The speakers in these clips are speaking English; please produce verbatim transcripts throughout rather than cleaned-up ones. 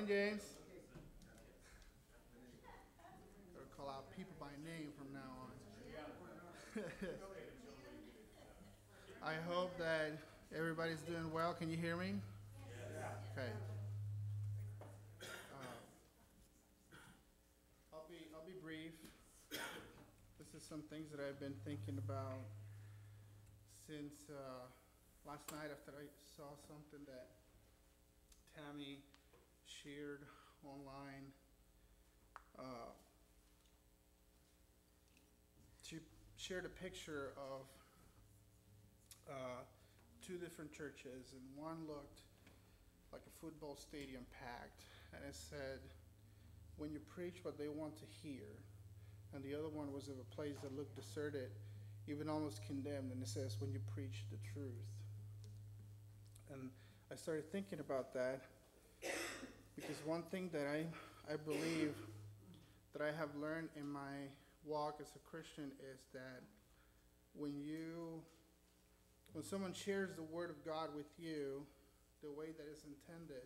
James. Gotta call out people by name from now on. I hope that everybody's doing well. Can you hear me? Okay. Uh, I'll be I'll be brief. This is some things that I've been thinking about since uh, last night after I saw something that Tammy shared online. Uh, she shared a picture of uh, two different churches, and one looked like a football stadium packed, and it said, "When you preach what they want to hear," and the other one was of a place that looked deserted, even almost condemned, and it says, "When you preach the truth." And I started thinking about that because one thing that I I believe that I have learned in my walk as a Christian is that when you when someone shares the word of God with you the way that it's intended,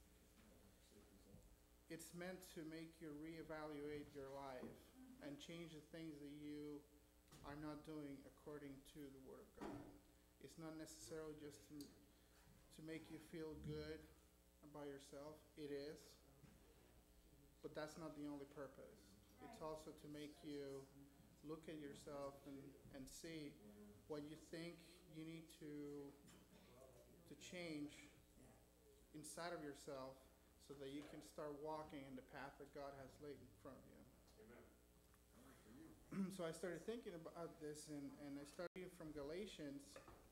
it's meant to make you reevaluate your life and change the things that you are not doing according to the word of God. It's not necessarily just to, to make you feel good about yourself. It is. But that's not the only purpose. It's also to make you look at yourself and, and see what you think you need to to change inside of yourself so that you can start walking in the path that God has laid in front of you. Amen. So I started thinking about this, and, and I started from Galatians.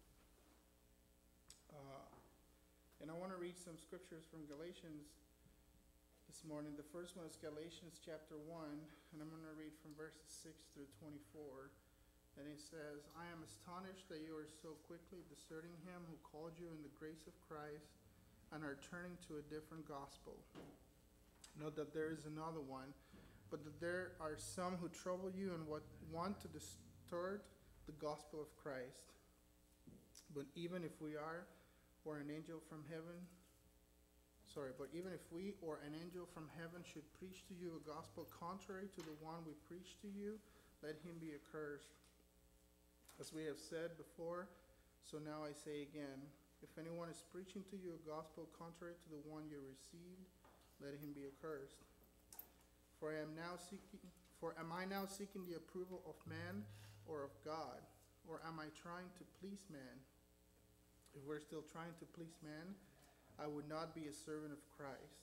Uh, and I want to read some scriptures from Galatians this morning. The first one is Galatians chapter one, and I'm going to read from verses six through twenty-four. And it says, "I am astonished that you are so quickly deserting him who called you in the grace of Christ and are turning to a different gospel. Note that there is another one, but that there are some who trouble you and what want to distort the gospel of Christ. But even if we are, or an angel from heaven, sorry, but even if we or an angel from heaven should preach to you a gospel contrary to the one we preach to you, let him be accursed. As we have said before, so now I say again, if anyone is preaching to you a gospel contrary to the one you received, let him be accursed. For I am now seeking, for am I now seeking the approval of man or of God? Or am I trying to please man? If we're still trying to please man, I would not be a servant of Christ.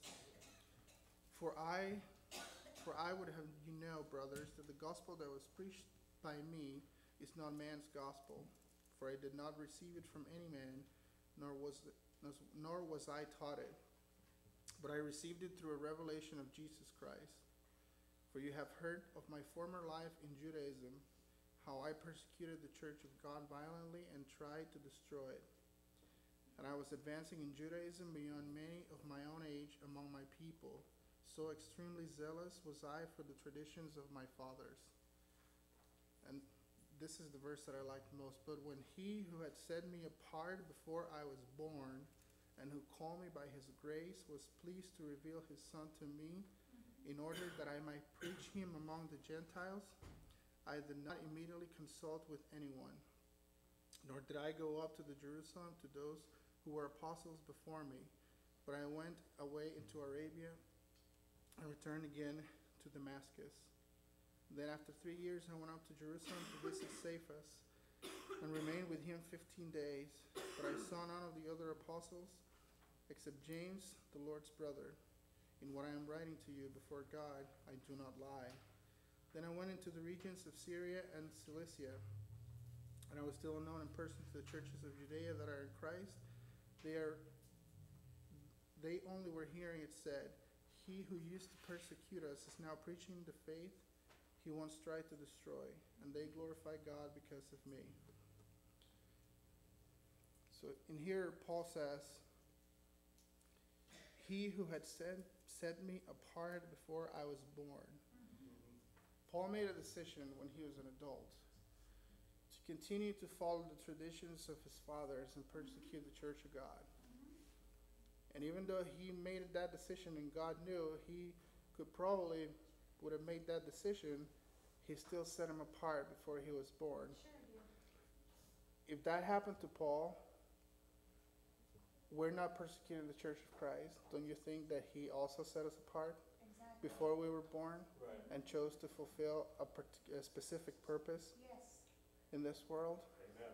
For I, for I would have you know, brothers, that the gospel that was preached by me is not man's gospel. For I did not receive it from any man, nor was it, nor was I taught it. But I received it through a revelation of Jesus Christ. For you have heard of my former life in Judaism, how I persecuted the church of God violently and tried to destroy it. And I was advancing in Judaism beyond many of my own age among my people. So extremely zealous was I for the traditions of my fathers." And this is the verse that I like most. "But when he who had set me apart before I was born, and who called me by his grace, was pleased to reveal his Son to me, in order that I might preach him among the Gentiles, I did not immediately consult with anyone, nor did I go up to the Jerusalem to those who were apostles before me, but I went away into Arabia and returned again to Damascus. Then after three years I went up to Jerusalem to visit Cephas and remained with him fifteen days. But I saw none of the other apostles except James, the Lord's brother. In what I am writing to you before God, I do not lie. Then I went into the regions of Syria and Cilicia, and I was still unknown in person to the churches of Judea that are in Christ. They are they only were hearing it said, 'He who used to persecute us is now preaching the faith he once tried to destroy, and they glorify God because of me.'" So in here, Paul says, "He who had set, set me apart before I was born." Mm-hmm. Paul made a decision when he was an adult to continue to follow the traditions of his fathers and persecute the church of God. Mm-hmm. And even though he made that decision and God knew he could probably would have made that decision, he still set him apart before he was born. Sure do. If that happened to Paul, we're not persecuting the Church of Christ. Don't you think that he also set us apart Exactly. before we were born Right. and chose to fulfill a, part- a specific purpose Yes. in this world? Amen.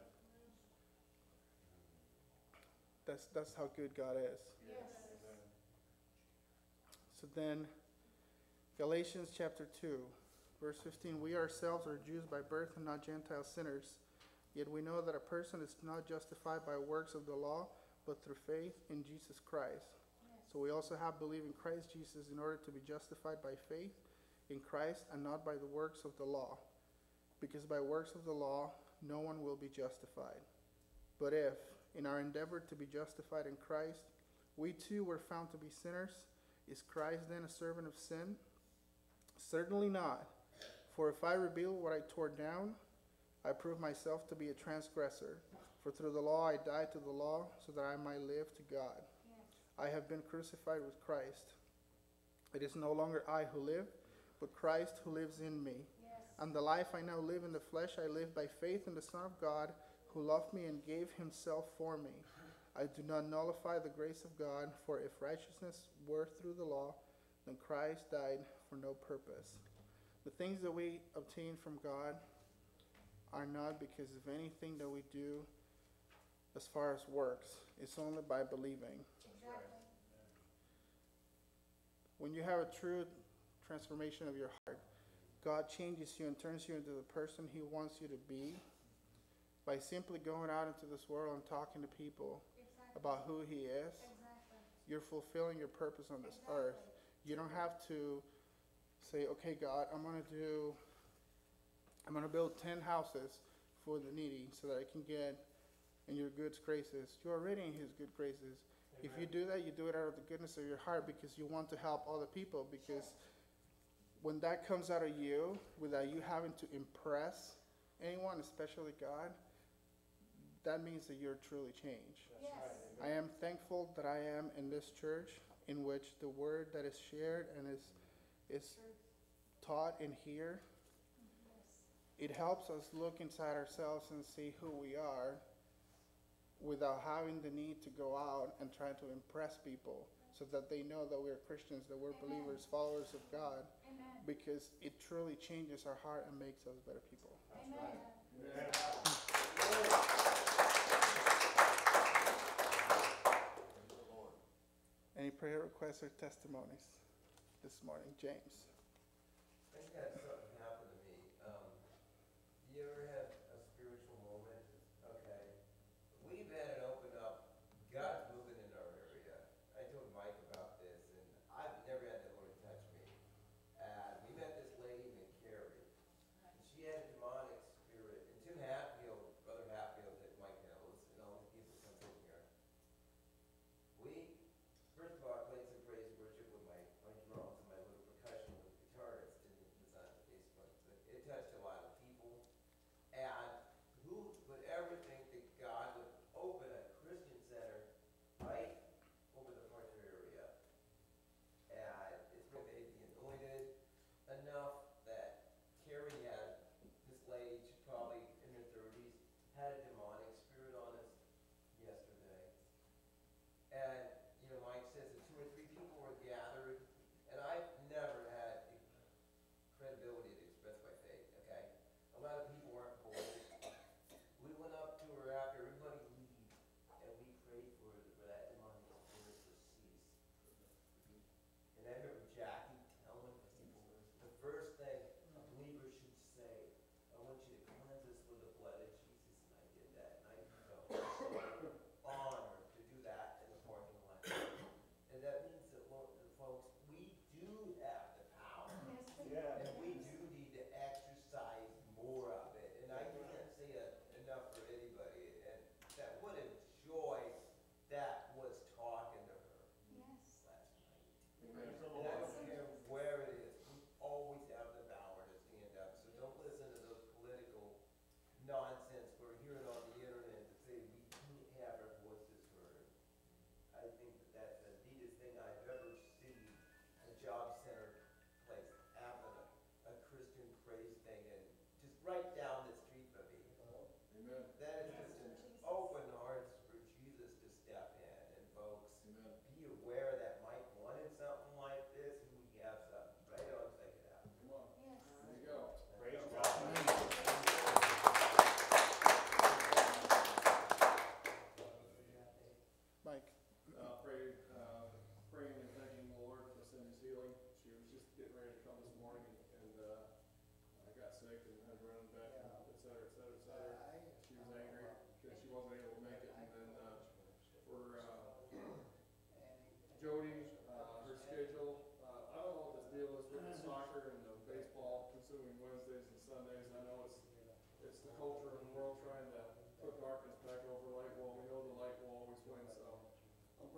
That's that's how good God is. Yes. Amen. So then, Galatians chapter two, verse fifteen, we ourselves are Jews by birth and not Gentile sinners. Yet we know that a person is not justified by works of the law, but through faith in Jesus Christ. Yes. So we also have believed in Christ Jesus in order to be justified by faith in Christ and not by the works of the law. Because by works of the law, no one will be justified. But if, in our endeavor to be justified in Christ, we too were found to be sinners, is Christ then a servant of sin? Certainly not. For if I rebuild what I tore down, I prove myself to be a transgressor. For through the law I died to the law, so that I might live to God. Yes. I have been crucified with Christ. It is no longer I who live, but Christ who lives in me. Yes. And the life I now live in the flesh, I live by faith in the Son of God, who loved me and gave himself for me. I do not nullify the grace of God, for if righteousness were through the law, then Christ died for no purpose. The things that we obtain from God are not because of anything that we do as far as works. It's only by believing. Exactly. When you have a true transformation of your heart, God changes you and turns you into the person he wants you to be by simply going out into this world and talking to people Exactly. about who he is. Exactly. You're fulfilling your purpose on this Exactly. earth. You don't have to say, okay, God, I'm going to do, I'm going to build ten houses for the needy so that I can get in your good graces. You're already in his good graces. If you do that, you do it out of the goodness of your heart because you want to help other people. Because when that comes out of you, without you having to impress anyone, especially God, that means that you're truly changed. Yes. I am thankful that I am in this church in which the word that is shared and is is Truth. taught in here, Yes. it helps us look inside ourselves and see who we are without having the need to go out and try to impress people so that they know that we're Christians, that we're Amen. believers, followers of God, Amen. because it truly changes our heart and makes us better people. Amen. Any prayer requests or testimonies this morning? James. I just had something happen to me. Um, you ever had a spiritual moment? Okay. We've had it open up. God's moving in our area. I told Mike about this, and I've never had the Lord touch me. And we met this lady named Carrie, and she had a demonic spirit. And Tim Hatfield, Brother Hatfield, that Mike knows, and all these people come in here. We, first of all, I played some praise worship with my, my drums and my little percussion with guitarist, and it was on Facebook. But it touched a lot of people.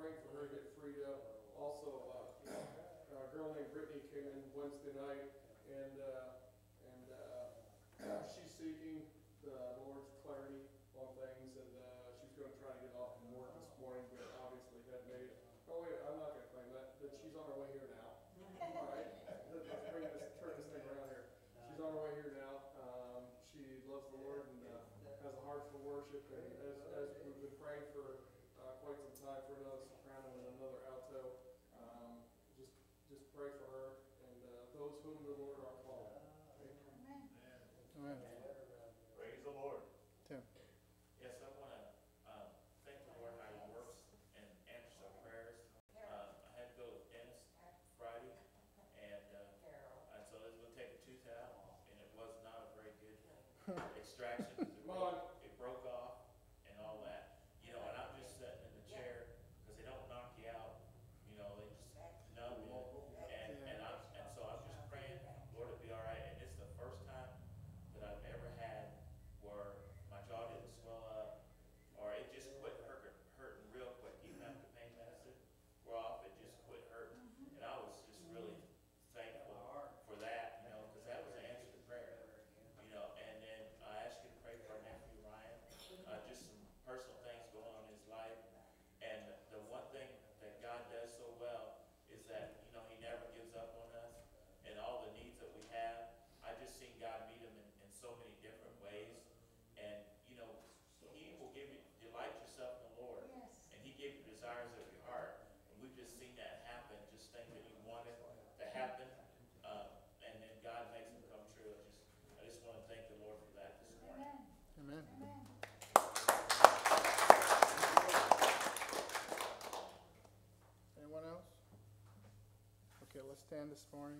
praying for her to get freed up. Also, uh, a girl named Brittany came in Wednesday night, and uh, and uh, she's seeking the Lord's clarity on things, and uh, she's going to try to get off from work this morning, but obviously had made. Oh wait, I'm not going to claim that. That she's on her way here now. All right, let's bring this, turn this thing around here. She's on her way here now. Um, she loves the Lord and uh, has a heart for worship, and as, as we've been praying for uh, quite some time for another soprano and another alto, um, just just pray for her and uh, those whom the Lord are calling. Amen. Amen. Praise the Lord. Tim. Yes, I want to um, thank the Lord how He works and answers our prayers. Um, I had to go to the dentist Friday, and, uh, and so I was going to take a tooth out, and it was not a very good extraction. Come on. It broke off and all that. You know, and I'm just sitting in the chair because they don't knock you out. You know, they just numb you. And, and, I'm, and so I'm just praying, Lord, it'll be all right. And it's the first time that I've ever had where my jaw didn't swell up, or it just quit hurting, hurting real quick. Even after pain medicine wore off, it just quit hurting. And I was just really thankful for that, you know, because that was an answer to prayer. You know, and then I asked you to pray for our nephew Ryan. Uh, just some personal things going on in his life. And the one thing that God does so well is that, you know, He never gives up on us. And all the needs that we have, I just seen God meet them in, in so many different ways. And, you know, He will give you, delight yourself in the Lord. Yes. And He gave you desires of your heart. And we've just seen that happen, just things that you wanted to happen. Um, and then God makes them come true. I just, I just want to thank the Lord for that this morning. Amen. Amen. Amen. Anyone else? Okay, let's stand this morning.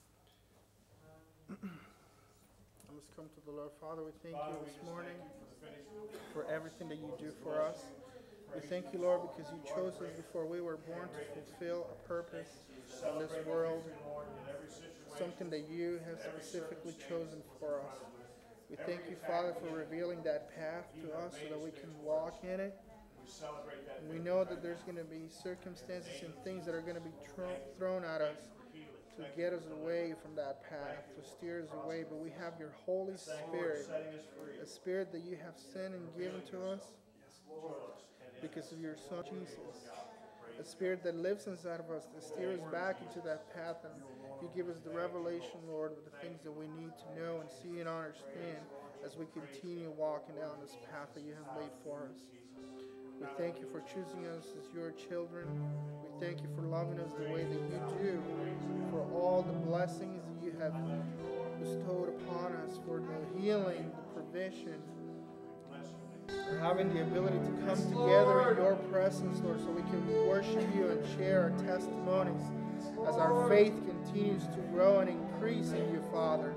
Let's come to the Lord. Father, we thank Father, you we this just morning thank you for the finished work. for everything that you do for us. We thank you, Lord, because you chose us before we were born to fulfill a purpose in this Celebrate world, the victory, Lord, in every situation. something that you have specifically chosen for us. We thank you, Father, for revealing that path to us so that we can walk in it. We celebrate that. We know that there's going to be circumstances and things that are going to be tro- thrown at us to get us away from that path, to steer us away. But we have your Holy Spirit, Setting us free. a Spirit that you have sent and given to us because of your Son Jesus. A Spirit that lives inside of us to steer us back into that path, and you give us the revelation, Lord, of the things that we need to know and see and understand as we continue walking down this path that you have laid for us. We thank you for choosing us as your children. We thank you for loving us the way that you do, for all the blessings that you have bestowed upon us, for the healing, the provision, for having the ability to come together in your presence, Lord, so we can worship you and share our testimonies as our faith continues to grow and increase in you, Father.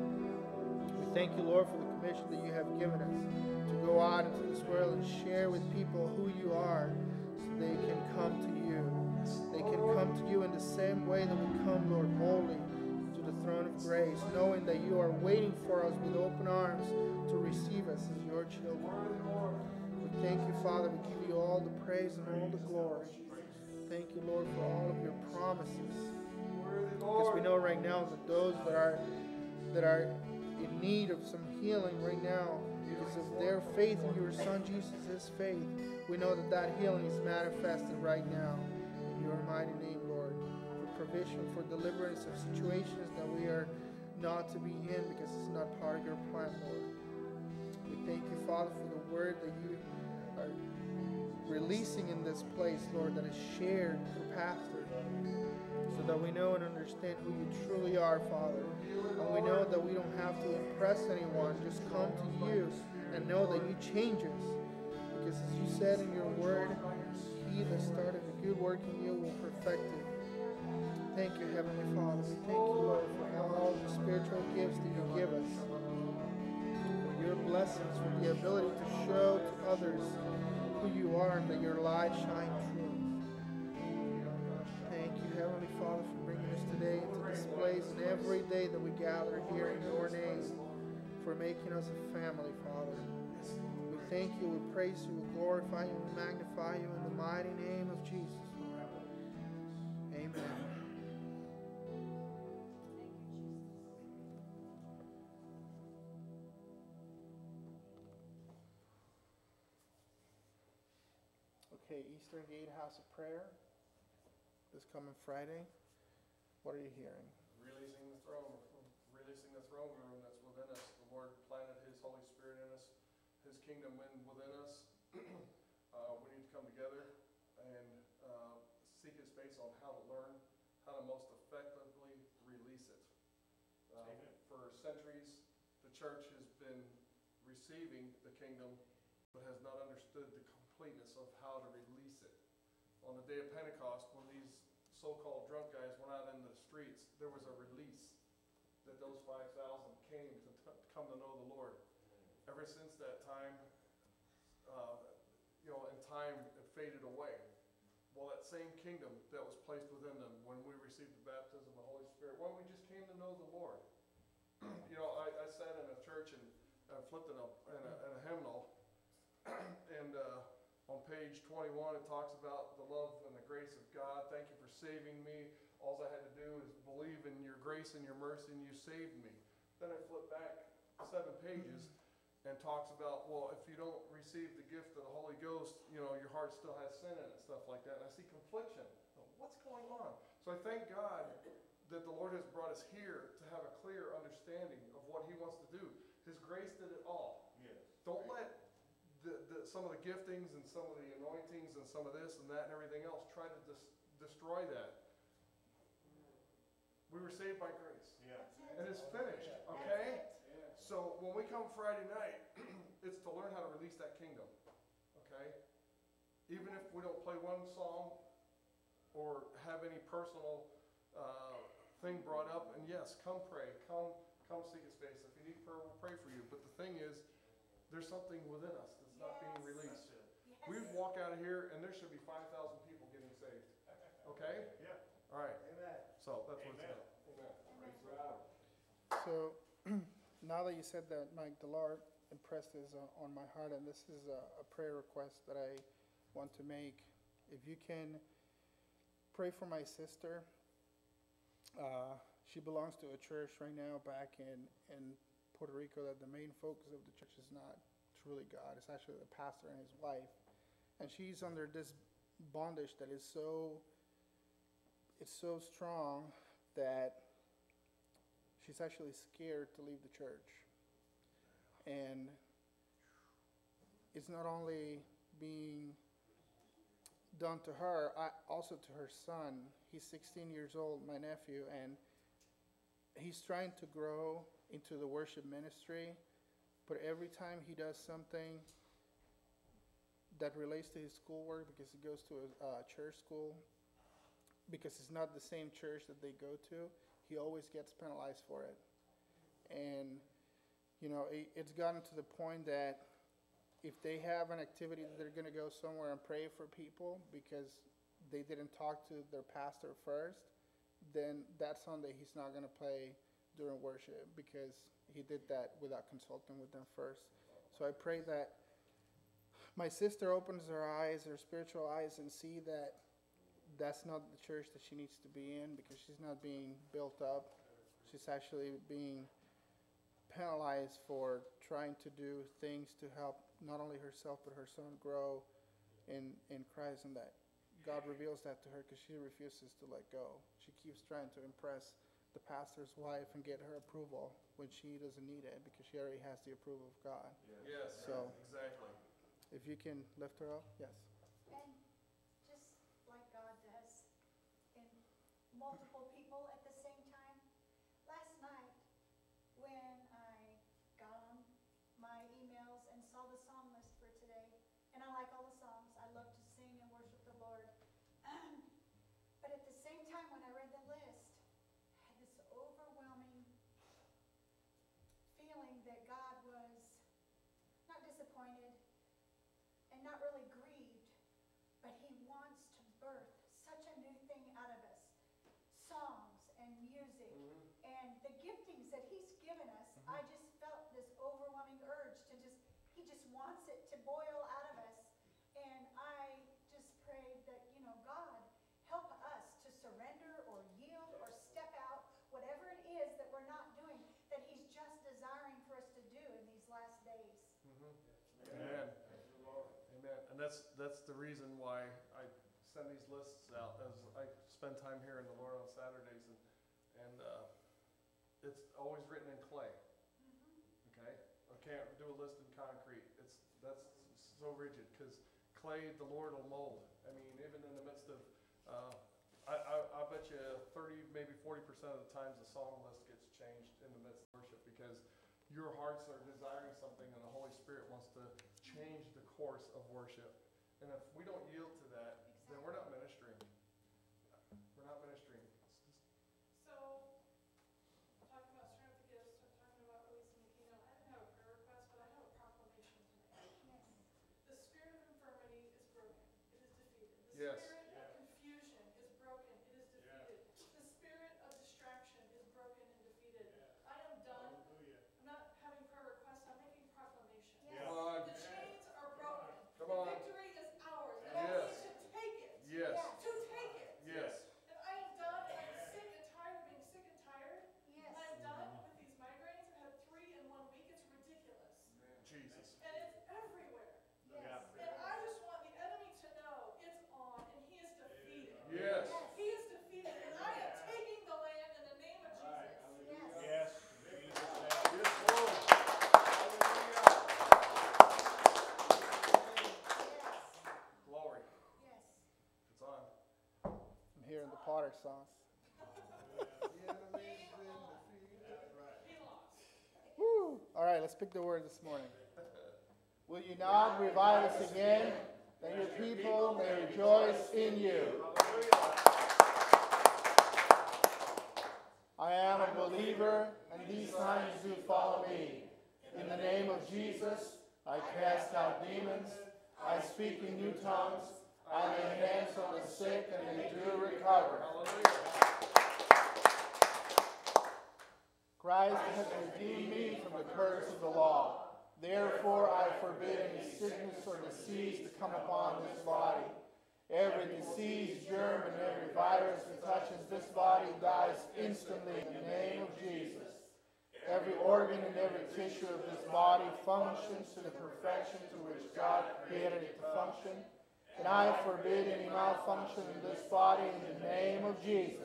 We thank you, Lord, for the commission that you have given us to go out into this world and share with people who you are so they can come to you. They can come to you in the same way that we come, Lord, boldly to the throne of grace, knowing that you are waiting for us with open arms to receive us as your children. We thank you, Father. We give you all the praise and all the glory. Thank you, Lord, for all of your promises. Because we know right now that those that are that are in need of some healing right now, because of their faith in your Son Jesus' faith, we know that that healing is manifested right now in your mighty name, Lord. For provision, for deliverance of situations that we are not to be in because it's not part of your plan, Lord. We thank you, Father, for the word that you are releasing in this place, Lord, that is shared through Pastor, so that we know and understand who you truly are, Father. And we know that we don't have to impress anyone, just come to you and know that you change us. Because as you said in your word, he that started a good work in you will perfect it. Thank you, Heavenly Father. Thank you, Lord, for all the spiritual gifts that you give us, for your blessings, for the ability to show to others who you are and that your light shine through. Thank you, Heavenly Father, for bringing us today into this place and every day that we gather here in your name, for making us a family, Father. We thank you, we praise you, we glorify you, we magnify you in the mighty name of Jesus, Lord. Amen. Okay, Eastern Gate House of Prayer, this coming Friday. What are you hearing? Releasing the throne, releasing the throne room that's within us. The Lord planted His Holy Spirit in us, His kingdom within us. uh, we need to come together and uh, seek His face on how to learn, how to most effectively release it. Uh, for centuries, the church has been receiving the kingdom, but has not understood the completeness of how to release it. On the day of Pentecost, when these so-called drunk guys went out into the streets, there was a release that those five thousand came to t- come to know the Lord. Ever since that time, uh, you know, in time it faded away. Well, that same kingdom that was placed within them when we received the baptism of the Holy Spirit, when we just came to know the Lord. You know, I, I sat in a church and uh, flipped in a, in a, in a hymnal, and uh, on page twenty-one, it talks about the love and the grace of God. Thank you for saving me. All I had to do is believe in your grace and your mercy, and you saved me. Then I flip back seven pages and talks about, well, if you don't receive the gift of the Holy Ghost, you know, your heart still has sin in it and stuff like that. And I see confliction. What's going on? So I thank God that the Lord has brought us here to have a clear understanding of what He wants to do. His grace did it all. Yes. Don't let The, the, some of the giftings and some of the anointings and some of this and that and everything else try to dis- destroy that. We were saved by grace. Yeah. And it's finished, okay? So when we come Friday night, it's to learn how to release that kingdom, okay? Even if we don't play one song or have any personal uh, thing brought up, and yes, come pray, come, come seek His face. If you need prayer, we'll pray for you. But the thing is, there's something within us that's not being released. We would walk out of here and there should be five thousand people getting saved. Okay? Yeah. All right. Amen. So that's what it's Amen. about. Amen. So, now that you said that, Mike, the Lord impressed this uh, on my heart, and this is a, a prayer request that I want to make. If you can pray for my sister. Uh, she belongs to a church right now back in, in Puerto Rico that the main focus of the church is not truly God. It's actually the pastor and his wife. And she's under this bondage that is so, it's so strong that she's actually scared to leave the church. And it's not only being done to her, I, also to her son. He's sixteen years old, my nephew, and he's trying to grow into the worship ministry, but every time he does something that relates to his schoolwork, because he goes to a uh, church school, because it's not the same church that they go to, he always gets penalized for it. And, you know, it, it's gotten to the point that if they have an activity that they're going to go somewhere and pray for people because they didn't talk to their pastor first, then that Sunday he's not going to play during worship because he did that without consulting with them first. So I pray that my sister opens her eyes, her spiritual eyes, and see that that's not the church that she needs to be in, because she's not being built up. She's actually being penalized for trying to do things to help not only herself but her son grow in, in Christ, and that God reveals that to her because she refuses to let go. She keeps trying to impress the pastor's wife and get her approval when she doesn't need it because she already has the approval of God. Yes, So- exactly. If you can lift her up, yes. And just like God does in multiple people at the same time, last night when I got on my emails and saw the song list for today, and I like all the songs, I love to sing and worship the Lord. But at the same time, when I read the list, I had this overwhelming feeling that God was not disappointed and not really grieved, but He wants to birth such a new thing out of us. Songs and music Mhm. and the giftings that He's given us. I just felt this overwhelming urge to just, He just wants it to that's, that's the reason why I send these lists out, as I spend time here in the Lord on Saturdays, and, and, uh, it's always written in clay, okay? I can't do a list in concrete, it's, that's so rigid, because clay, the Lord will mold. I mean, even in the midst of, uh, I, I, I bet you thirty, maybe forty percent of the times the song list gets changed in the midst of worship, because your hearts are desiring something and the Holy Spirit wants to change the course of worship. And if we don't yield to that, then we're not ministering. We're not ministering. So, talking about stirring up the gifts, or talking about releasing the kingdom, I didn't have a prayer request, but I have a proclamation tonight. The spirit of infirmity is broken. It is defeated. The Yes. spirit of confusion is broken. It is defeated. The spirit of distraction is broken and defeated. I am done. I'm not having prayer requests. I'm making proclamation. Come on. The chains are broken. Come on. The victory is ours. And Yes. we need to take it. Yes. To take it. Yes. And I am done. And I'm sick and tired of being sick and tired. Yes. And I'm done with these migraines. I had three in one week. It's ridiculous. Jesus. And it's everywhere. Yes. And I just want the enemy to know it's on and he is defeated. Yes. He is defeated. And I am taking the land in the name of Jesus. Yes. Yes. In Jesus' name. Yes, Lord. Glory. Yes. It's on. I'm hearing the Potter sauce. He lost. Woo! All right, let's pick the word this morning. Will you not revive us again, that your people may rejoice in you? I am a believer, and these signs do follow me. In the name of Jesus, I cast out demons. I speak in new tongues. I lay hands on the sick, and they do recover. Christ has redeemed me from the curse of the law. Therefore I forbid any sickness or disease to come upon this body. Every disease, germ, and every virus that touches this body dies instantly in the name of Jesus. Every organ and every tissue of this body functions to the perfection to which God created it to function. And I forbid any malfunction in this body in the name of Jesus.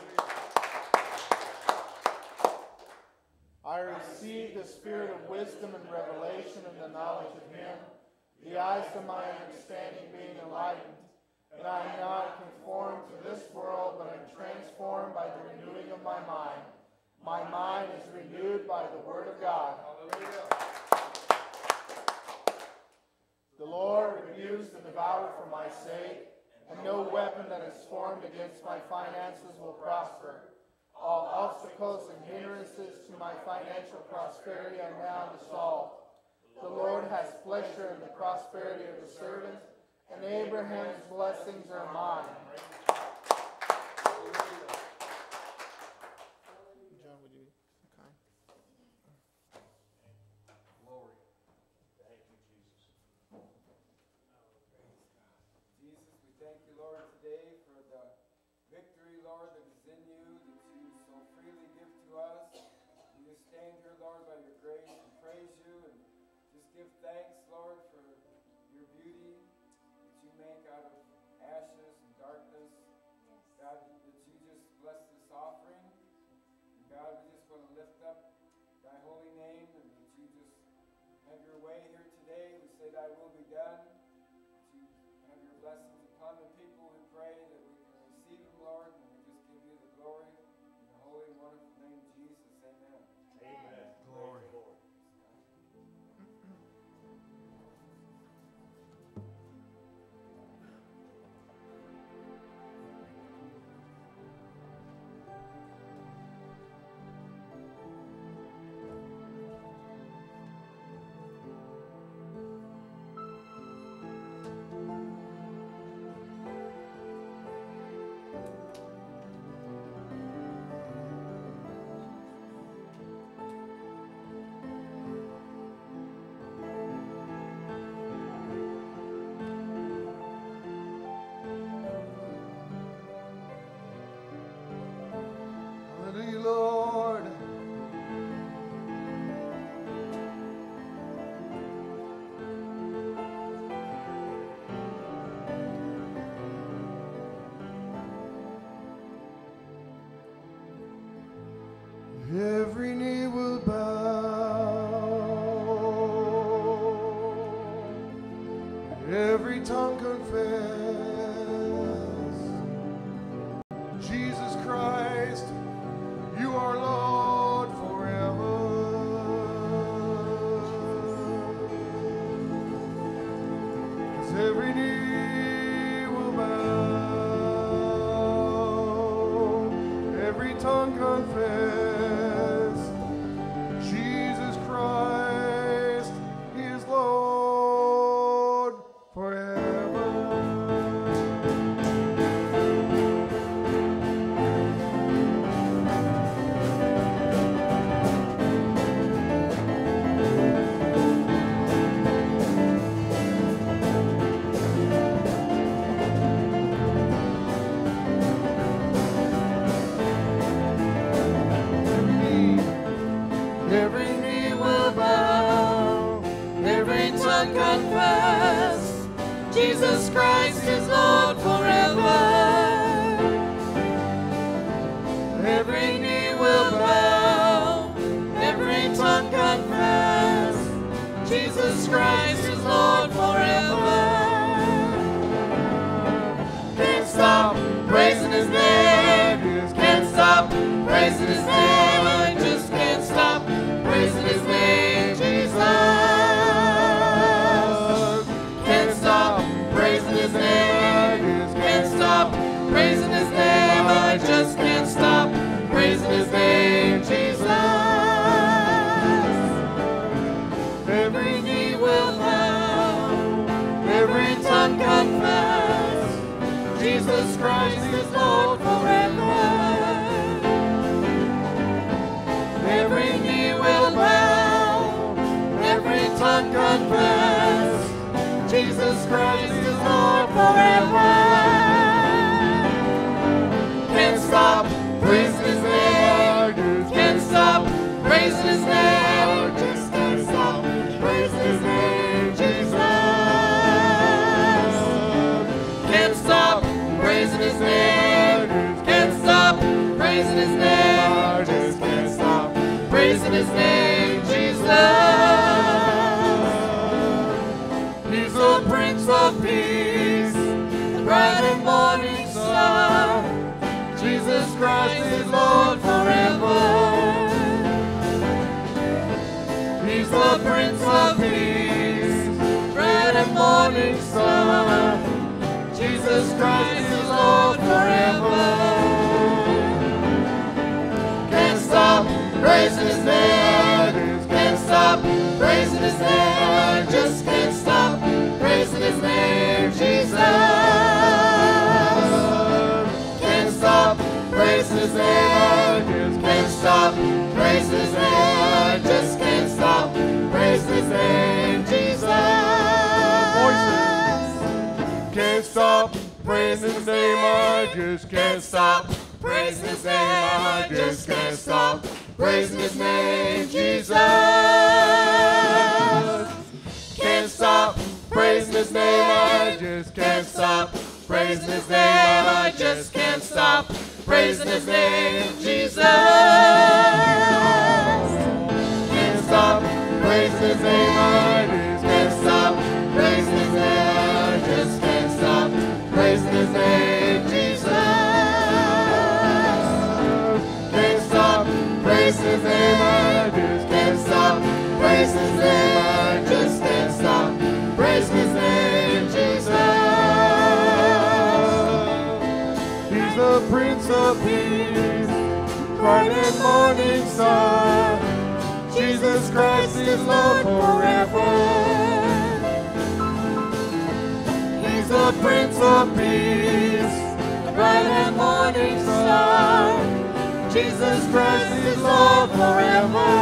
I receive the spirit of wisdom and revelation and the knowledge of Him, the eyes of my understanding being enlightened. And I am not conformed to this world, but am transformed by the renewing of my mind. My mind is renewed by the Word of God. The Lord rebukes the devourer for my sake, and no weapon that is formed against my finances will prosper. All obstacles and hindrances to my financial prosperity are now dissolved. The Lord has pleasure in the prosperity of the servant, and Abraham's blessings are mine. John, would you be so kind? Glory. Thank you, Jesus. Jesus, we thank you, Lord, today for the victory, Lord, that is in you, that you so freely give to us. We just stand here, Lord, by your grace and praise you and just give thanks, Lord, for your beauty that you make out of ashes and darkness. God, that you just bless this offering. And God, we just want to lift up thy holy name and that you just have your way here today. We say thy will be done. That you have your blessings upon the people. We pray that we can receive them, Lord, and we just give you the glory in the holy and wonderful name of Jesus. Amen. Amen. Glory. Praise the Lord. Thank Every knee will bow, every tongue confess, Jesus Christ, you are Lord forever. 'Cause every knee will bow, every tongue confess. Confess, Jesus Christ is Lord forever. Every knee will bow, every tongue confess, Jesus Christ is Lord forever. Can't stop praising His name, can't stop praising His name, I just can't stop praising His name, Jesus. Praising His name, I just can't stop praising His name, Jesus. Every knee will bow, every tongue confess, Jesus Christ is Lord forever. Every knee will bow, every tongue confess, Jesus Christ is Lord forever. Can't stop praising His name, can't stop praising His name, just can't stop praising His name, Jesus. Can't stop praising His name, can't stop praising His name, just can't stop praising His name, Jesus. He's the Prince of Peace, the bright and morning star. Jesus Christ is Lord forever. He's the Prince of Peace, bright and morning star. Jesus Christ is Lord forever. Can't stop praising His name, can't stop praising His name, I just can't stop praising His name, Jesus. Praising His name, I just can't stop praising His name, I just can't stop praising His name, Jesus. Can't stop praising His name, I just can't stop praising His name, I just can't stop praising His name, Jesus. Can't stop praising His name, I just can't stop praising His name, I just can't stop praising His name, Jesus. Can't stop praising His name, I just can't stop praising His name, I just can't stop praising His name, Jesus. Can't stop praising His name, I just can't stop praising His name, I just can't stop praising His name, Jesus. He's the Prince of Peace, bright and morning star. Jesus Christ is Lord forever. He's the Prince of Peace, bright and morning star. Jesus Christ is Lord forever.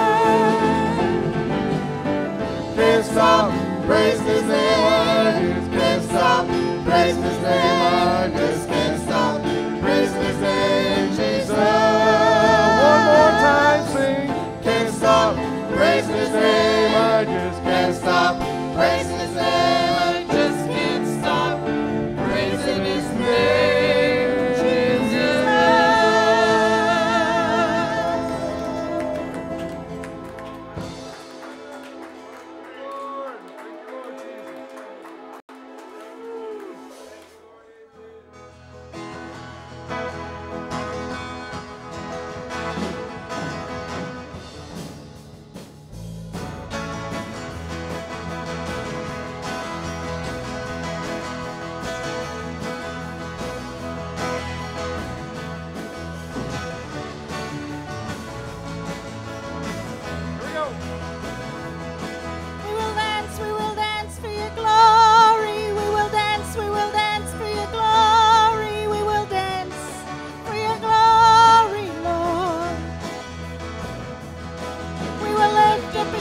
Can't stop praising His name, I just can't stop praising His name, I just can't stop praising His name, Jesus. One more time, sing. Can't stop praising His name, I just can't stop praising His name, I just can't stop praising His name, Jesus.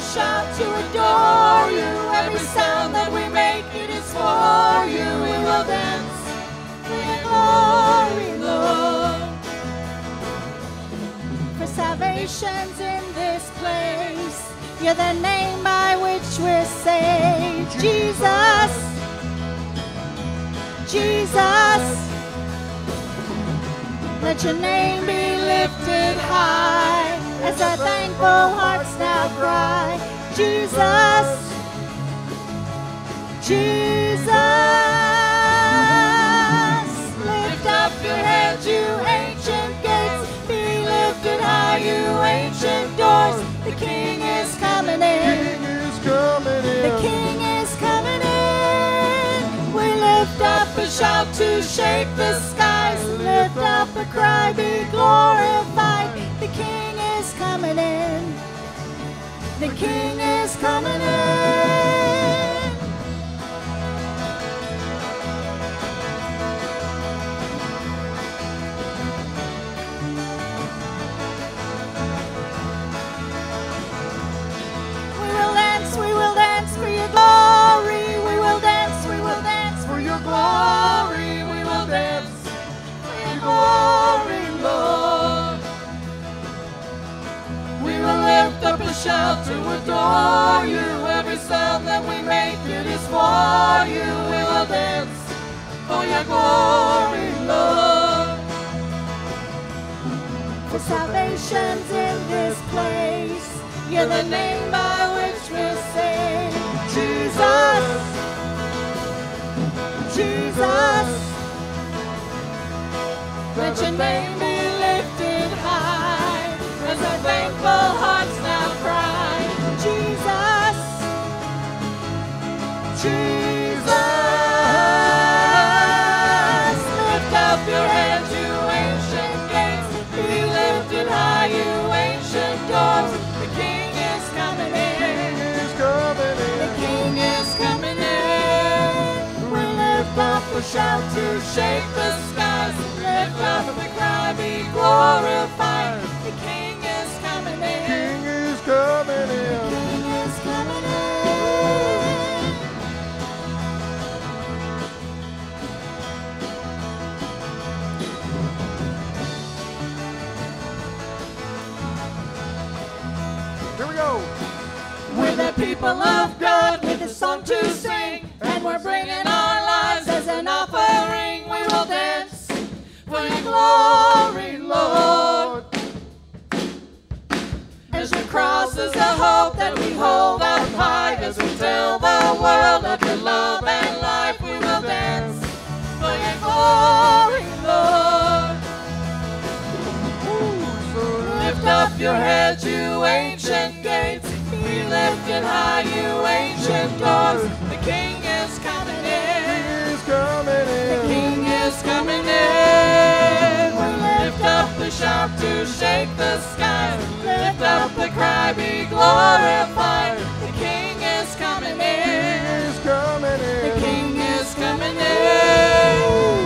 shout to adore you. Every sound that we make, it is for you. We will dance for your glory, Lord. For salvation's in this place. You're the name by which we're saved. Jesus, Jesus, let your name be lifted high as our thankful hearts now cry. Jesus, Jesus, lift up your heads, you ancient gates. Be lifted high, you ancient doors. The King is coming in. King is coming in. The King is coming in. We lift up a shout to shake the skies. Lift up a cry, be glorified. The King is coming in. The King is coming in. We will dance, we will dance for your glory. We will dance, we will dance for your glory. We will dance for your glory, Lord. We will lift up a shout to adore you. Every sound that we make, it is for you. We will dance for your glory, Lord. For salvation's in this place. You're the name by which we're saved. Jesus, Jesus, let your name be lifted high as our thankful hearts now cry. Jesus, Jesus, lift up your heads, you ancient gates. Be lifted high, you ancient doors. The King is coming in. He's coming in. The King is coming in. We lift up a shout to shake the skies. Lift up the cry, be glorified. The King is coming in. King is coming The in. King is coming in. Here we go. We're the people of God with a song to sing, and we're bringing our lives as an offering. We will dance for your glory, Lord. As your cross is the hope that we hold up high, as we tell the world of your love and life, we will dance for your glory, Lord. Lift up your heads, you ancient gates. Be lifted high, you ancient doors. The King is coming in. He's coming The in. King is coming in. We lift up the shout to shake the skies. Lift up the cry, be glorified. The King is coming in. He's coming The in. King is coming in.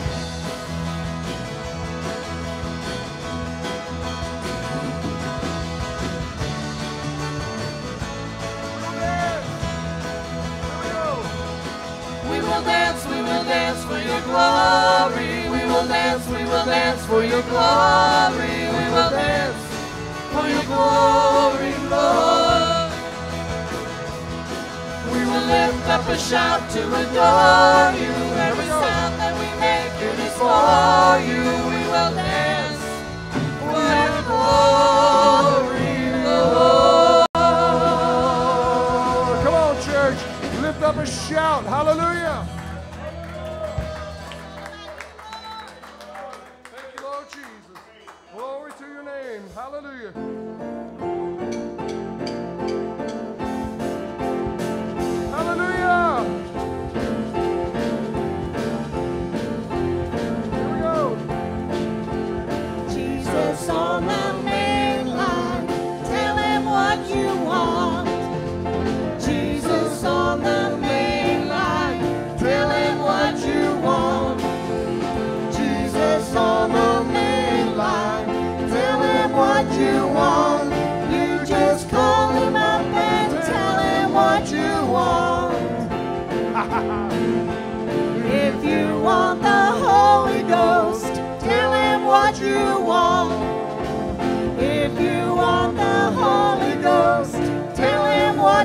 We will dance, we will dance for your glory. We will dance, we will dance for your glory. We will dance for your glory, Lord. We will lift up a shout to adore you. Every sound that we make, it is for you. We will dance for your glory, Lord. Come on, church. Lift up a shout. Hallelujah. Thank you, Lord Jesus. Glory to your name. Hallelujah. Hallelujah. Here we go. Jesus on the main line, tell him what you want. Jesus on the main line, tell him what you want. Jesus on the main line, tell him what you want.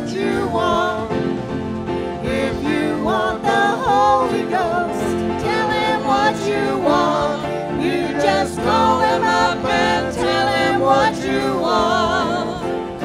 what you want. If you want the Holy Ghost, tell him what you want. You just call him up and tell him what you want.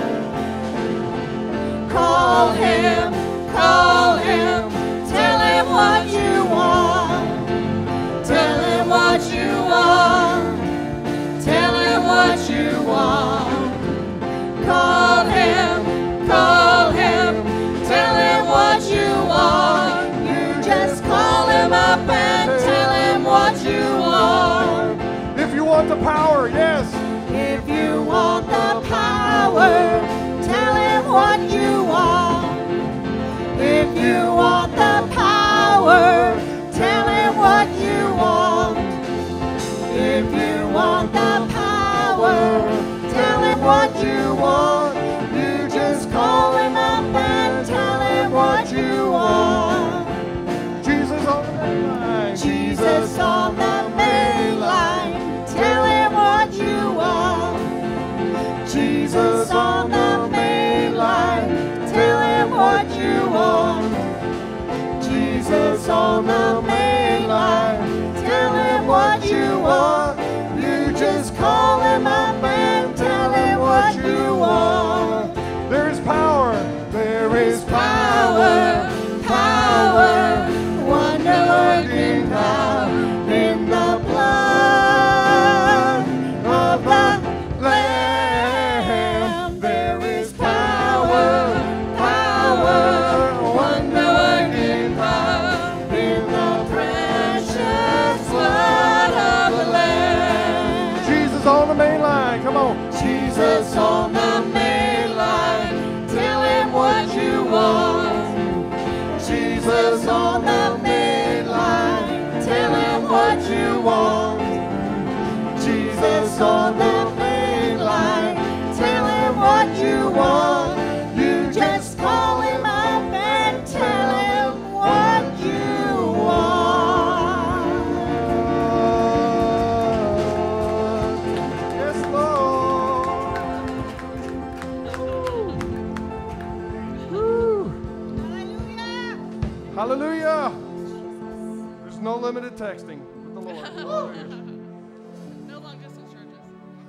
Call him, call him, tell him what you want. Tell him what you want. Tell him what you want. Call him, call him, tell him what you want. You just call him up and tell him what you want. If you want the power, yes. If you want the power, tell him what you want. If you want the power, tell him what you want. If you want the power, tell him what you want. You just call him up and tell him what you want. Jesus on the main line. Jesus on the main line, tell him what you want. Jesus on the main line, tell him what you want. Jesus on the main line, tell him what you want. You just call him up and tell him what you want. There is power. There is power, power, wonder-working power in the blood of the Lamb. There is power, power, wonder-working power in the precious blood of the Lamb. Jesus on the main line. Come on. Jesus on the main line, tell him what you want. Jesus on the main line, tell him what you want. Jesus on the main line, tell him what you want. You just call him up and tell him what you want. Yes, Lord. Woo. Hallelujah. There's no limited texting with the Lord. Hallelujah. No long distance churches.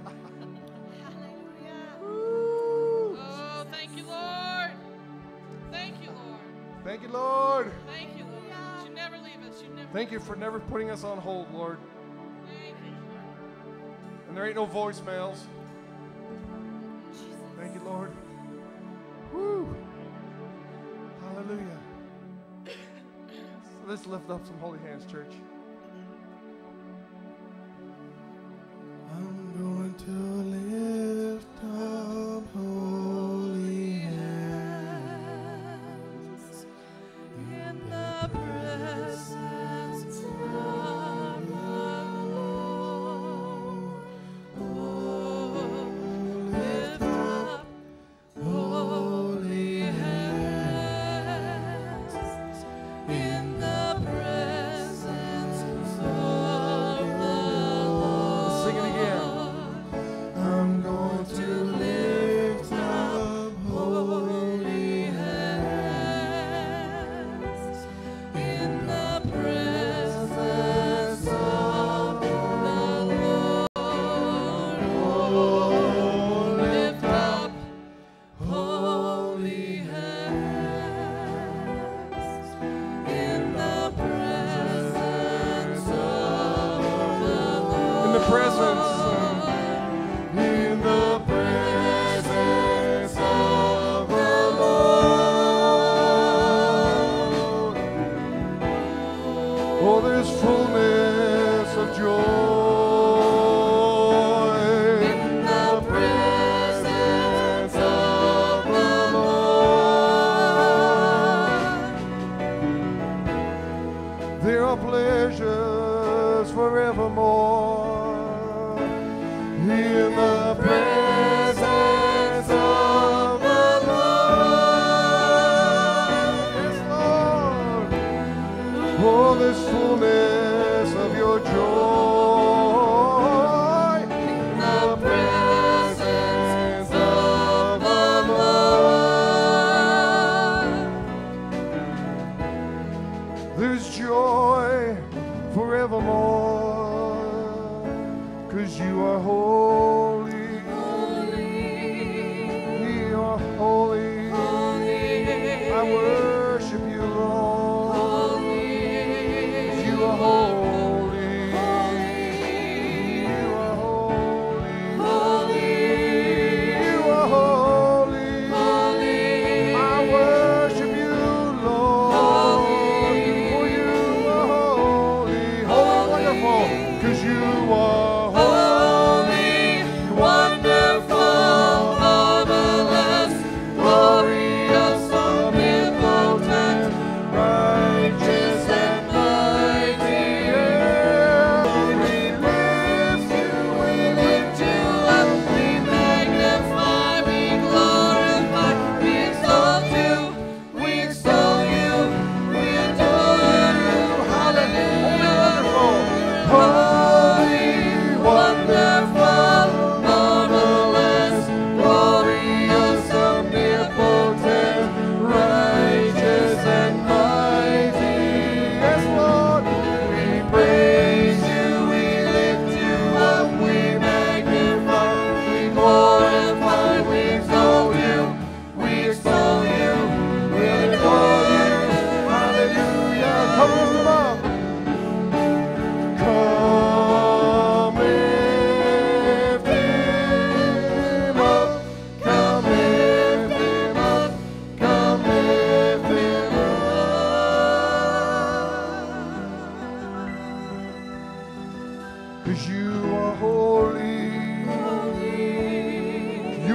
Woo. Oh, thank you, Lord. Thank you, Lord. Thank you, Lord. Thank you, Lord. You never leave us. You never. Thank you for never putting us on hold, Lord. Thank you. And there ain't no voicemails. Thank you, Lord. Woo. Hallelujah. So let's lift up some holy hands, church. I'm going to lift up holy hands In the presence of the Lord. Oh, lift up holy hands in the presence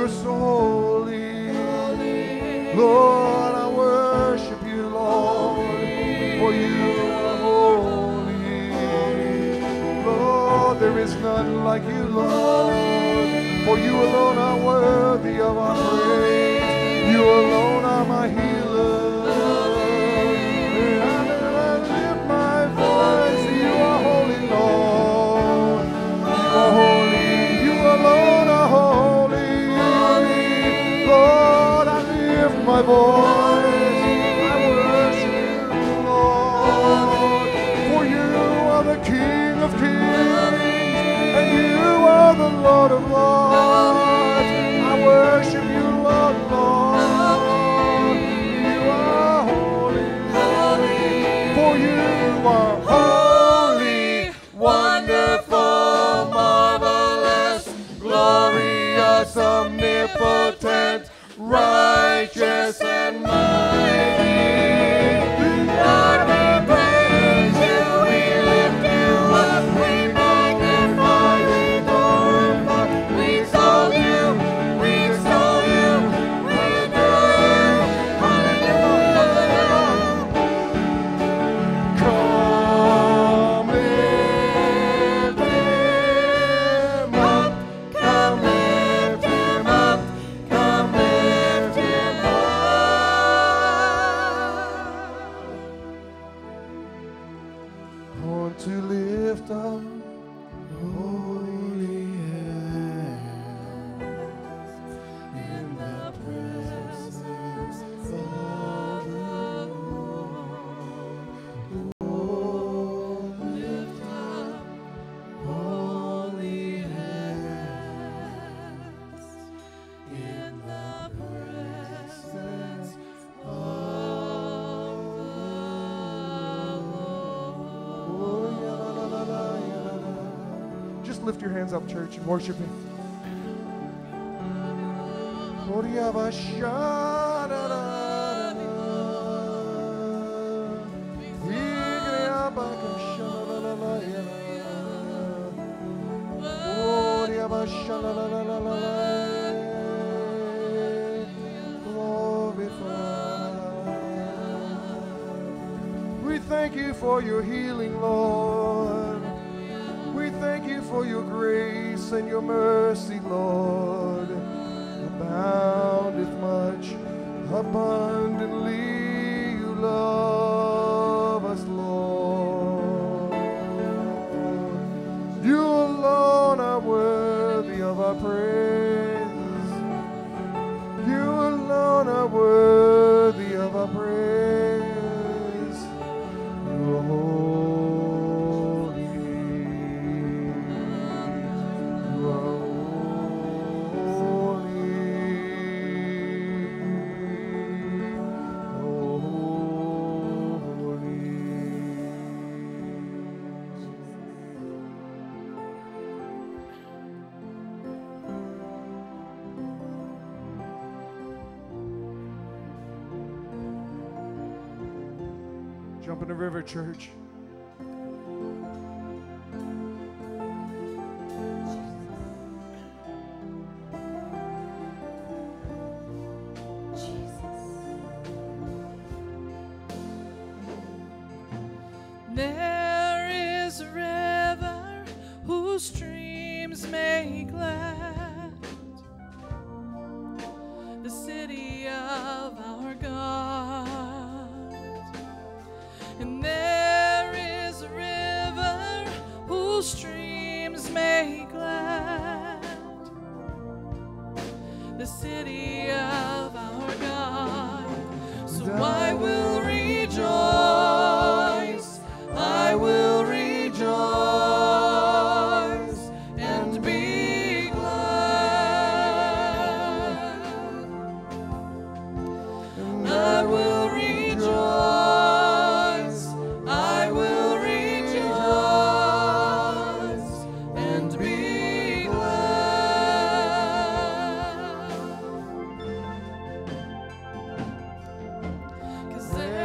you're so holy. Lord, I worship you, Lord, for you are holy. Lord, there is none like you, Lord, for you alone are worthy of our praise. You alone are my healer. And I lift my voice, you are holy, Lord. You are holy, you alone are holy. Lord, I lift my voice, I worship you, Lord, for you are the King of kings, and you are the Lord of lords. I worship you, Lord, Lord. You are holy, for you are holy, wonderful, marvelous, glorious, omnipotent, righteous and mighty. Lord, we praise you, we lift you up, we magnify, we glorify, we exalt you, we extol you, we adore you. Hallelujah. Come lift him up, come lift him up, come lift him up. I want to lift up holy hands in the presence of the Lord. Oh, lift up holy hands in the presence of the Lord. Just lift your hands up, church, and worship Him. We thank you for your healing, Lord. We thank you for your grace and your mercy, Lord. Aboundeth much, abundantly you love us, Lord. You alone are worthy of our praise. You alone are worthy of our praise. You are holy. You are holy. Jump in the river, church. There is a river whose streams make glad the city of our God. And there is a river whose streams make glad the city of our God. So I will rejoice, I will rejoice and be glad. And I will rejoice, I will rejoice and be glad. 'Cause there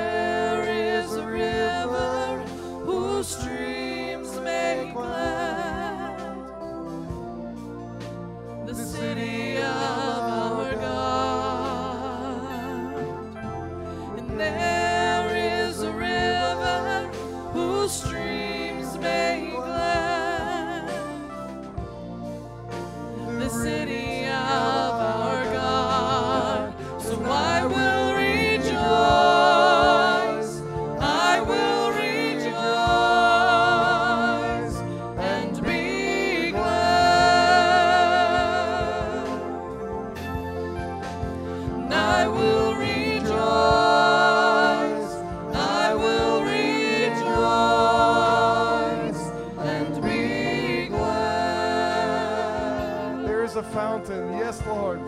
fountain. Yes, Lord.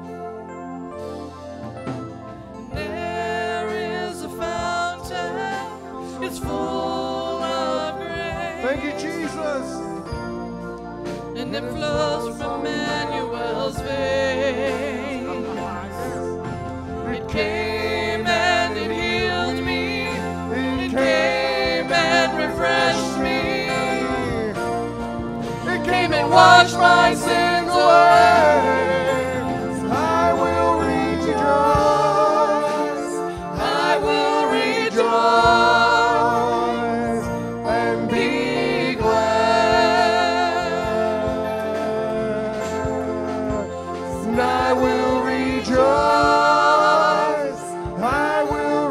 There is a fountain, it's full of grace. Thank you, Jesus. And it flows from Emmanuel's vein. It came and it healed me. It came and refreshed me. It came and washed my sins away. I will rejoice. I will rejoice and be glad. And I will rejoice. I will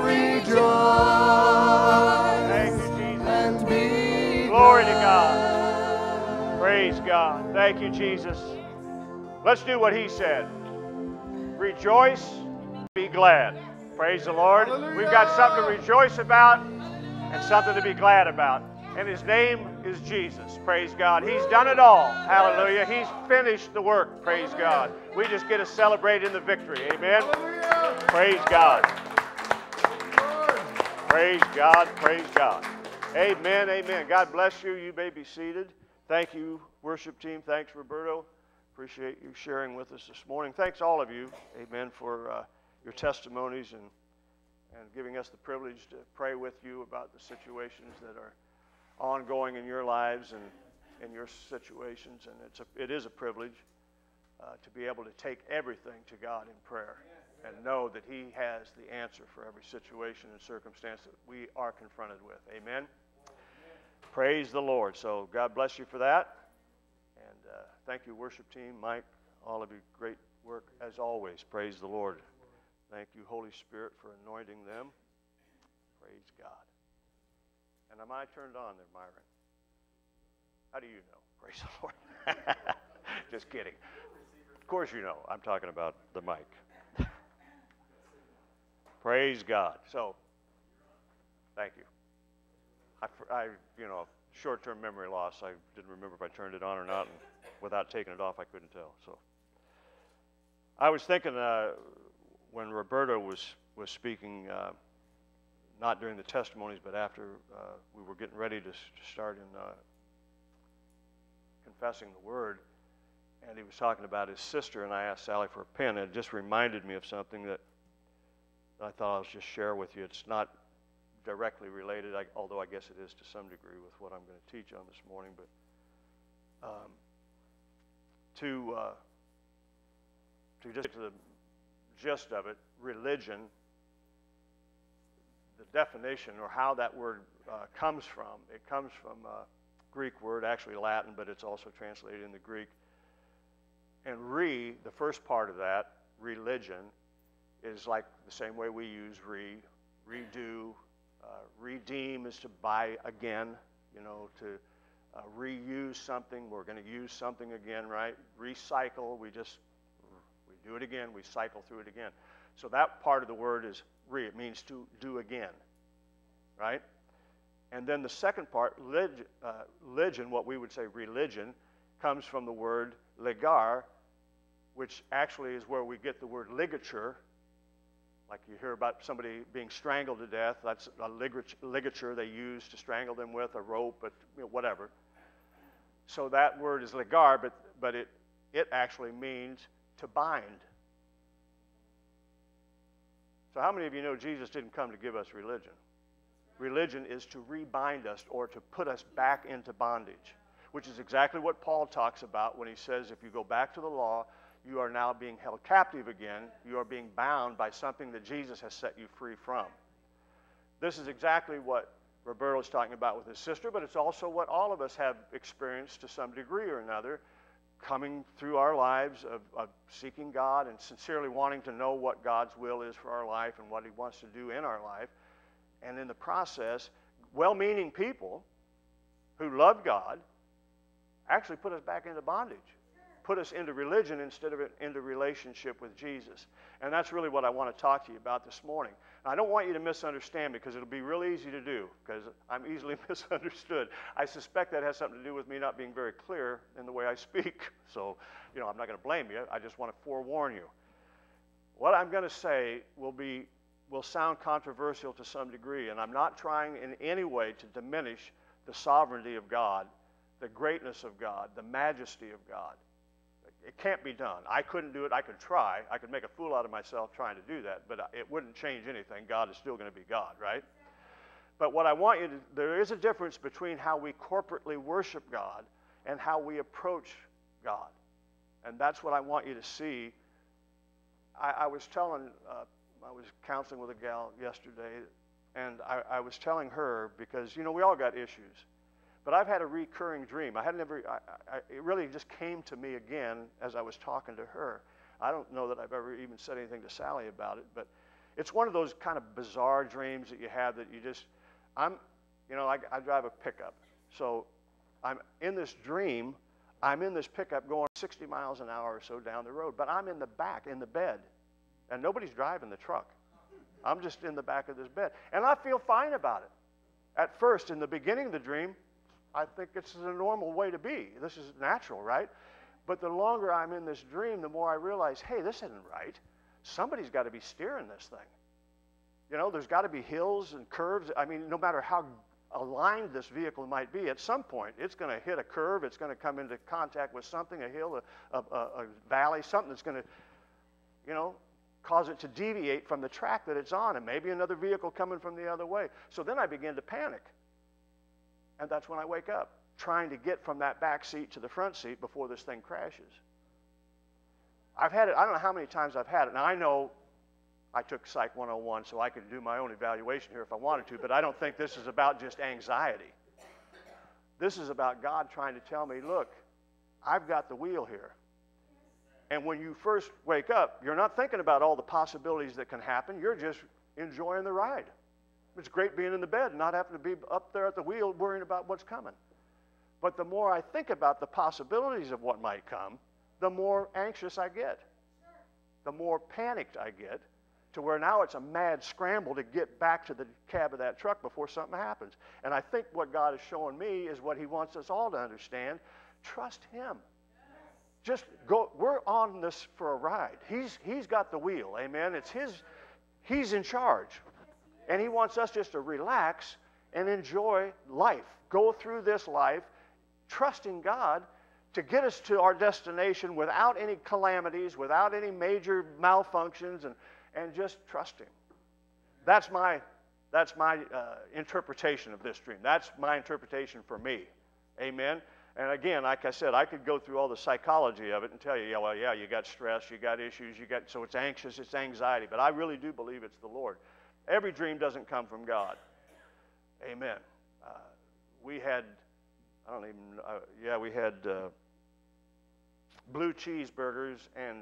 rejoice. Thank you, Jesus. And be Glory to God. Praise God. Thank you, Jesus. Let's do what he said. Rejoice, be glad. Praise the Lord. We've got something to rejoice about and something to be glad about. And his name is Jesus. Praise God. He's done it all. Hallelujah. He's finished the work. Praise God. We just get to celebrate in the victory. Amen. Praise God. Praise God. Praise God. Amen. Amen. God bless you. You may be seated. Thank you, worship team. Thanks, Roberto. Appreciate you sharing with us this morning. Thanks, all of you. Amen, for uh, your testimonies and, and giving us the privilege to pray with you about the situations that are ongoing in your lives and in your situations. And it's a, it is a privilege uh, to be able to take everything to God in prayer and know that he has the answer for every situation and circumstance that we are confronted with. Amen. Praise the Lord. So God bless you for that. And uh, thank you, worship team, Mike, all of you. Great work as always. Praise the Lord. Thank you, Holy Spirit, for anointing them. Praise God. And am I turned on there, Myron? How do you know? Praise the Lord. Just kidding. Of course you know. I'm talking about the mic. Praise God. So, thank you. I, I, you know, short-term memory loss. I didn't remember if I turned it on or not, and without taking it off, I couldn't tell. So, I was thinking uh, when Roberto was was speaking, uh, not during the testimonies, but after uh, we were getting ready to, to start in uh, confessing the Word, and he was talking about his sister, and I asked Sally for a pen, and it just reminded me of something that I thought I'll just share with you. It's not directly related, I, although I guess it is to some degree with what I'm going to teach on this morning, but um, to uh, to just get to the gist of it, religion, the definition or how that word uh, comes from, it comes from a Greek word, actually Latin, but it's also translated in the Greek. And re, the first part of that, religion, is like the same way we use re, redo. Uh, redeem is to buy again, you know, to uh, reuse something. We're going to use something again, right? Recycle, we just, we do it again, we cycle through it again. So that part of the word is re, it means to do again, right? And then the second part, lig, uh, religion, what we would say religion, comes from the word ligar, which actually is where we get the word ligature. Like you hear about somebody being strangled to death, that's a ligature they use to strangle them with, a rope, but you know, whatever. So that word is ligar, but, but it, it actually means to bind. So how many of you know Jesus didn't come to give us religion? Religion is to rebind us or to put us back into bondage, which is exactly what Paul talks about when he says if you go back to the law, you are now being held captive again. You are being bound by something that Jesus has set you free from. This is exactly what Roberto is talking about with his sister, but it's also what all of us have experienced to some degree or another, coming through our lives of, of seeking God and sincerely wanting to know what God's will is for our life and what he wants to do in our life. And in the process, well-meaning people who love God actually put us back into bondage. put us into religion instead of into relationship with Jesus. And that's really what I want to talk to you about this morning. I don't want you to misunderstand me because it'll be real easy to do because I'm easily misunderstood. I suspect that has something to do with me not being very clear in the way I speak. So, you know, I'm not going to blame you. I just want to forewarn you. What I'm going to say will be will sound controversial to some degree, and I'm not trying in any way to diminish the sovereignty of God, the greatness of God, the majesty of God. It can't be done. I couldn't do it. I could try. I could make a fool out of myself trying to do that, but it wouldn't change anything. God is still going to be God, right? But what I want you to, there is a difference between how we corporately worship God and how we approach God. And that's what I want you to see. I, I was telling, uh, I was counseling with a gal yesterday, and I, I was telling her, because, you know, we all got issues. But I've had a recurring dream. I had never, I, I, it really just came to me again as I was talking to her. I don't know that I've ever even said anything to Sally about it, but it's one of those kind of bizarre dreams that you have that you just, I'm, you know, I, I drive a pickup. So I'm in this dream, I'm in this pickup going sixty miles an hour or so down the road, but I'm in the back, in the bed, and nobody's driving the truck. I'm just in the back of this bed, and I feel fine about it. At first, in the beginning of the dream, I think it's a normal way to be. This is natural, right? But the longer I'm in this dream, the more I realize, hey, this isn't right. Somebody's got to be steering this thing. You know, there's got to be hills and curves. I mean, no matter how aligned this vehicle might be, at some point, it's going to hit a curve. It's going to come into contact with something, a hill, a, a, a valley, something that's going to, you know, cause it to deviate from the track that it's on, and maybe another vehicle coming from the other way. So then I begin to panic. And that's when I wake up, trying to get from that back seat to the front seat before this thing crashes. I've had it, I don't know how many times I've had it. Now, I know I took Psych one oh one, so I could do my own evaluation here if I wanted to, but I don't think this is about just anxiety. This is about God trying to tell me, look, I've got the wheel here. And when you first wake up, you're not thinking about all the possibilities that can happen. You're just enjoying the ride. It's great being in the bed and not having to be up there at the wheel worrying about what's coming. But the more I think about the possibilities of what might come, the more anxious I get. The more panicked I get, to where now it's a mad scramble to get back to the cab of that truck before something happens. And I think what God is showing me is what he wants us all to understand. Trust him. Just go. We're on this for a ride. He's, he's got the wheel, amen? It's his, he's in charge. And he wants us just to relax and enjoy life. Go through this life, trusting God to get us to our destination without any calamities, without any major malfunctions, and, and just trust him. That's my, that's my uh, interpretation of this dream. That's my interpretation for me. Amen? And again, like I said, I could go through all the psychology of it and tell you, yeah, well, yeah, you got stress, you got issues, you got, so it's anxious, it's anxiety. But I really do believe it's the Lord. Every dream doesn't come from God. Amen. Uh, we had, I don't even, uh, yeah, we had uh, blue cheeseburgers and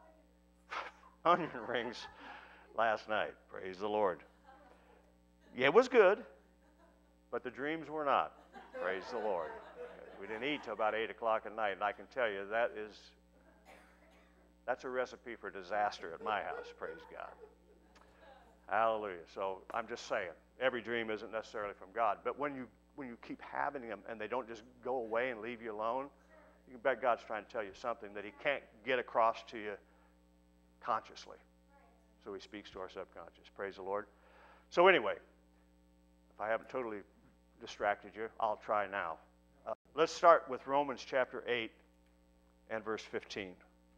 onion rings last night. Praise the Lord. Yeah, it was good, but the dreams were not. Praise the Lord. We didn't eat till about eight o'clock at night, and I can tell you that is, that's a recipe for disaster at my house. Praise God. Hallelujah. So I'm just saying, every dream isn't necessarily from God. But when you when you keep having them and they don't just go away and leave you alone, you can bet God's trying to tell you something that he can't get across to you consciously. So he speaks to our subconscious. Praise the Lord. So anyway, if I haven't totally distracted you, I'll try now. Uh, let's start with Romans chapter eight and verse fifteen.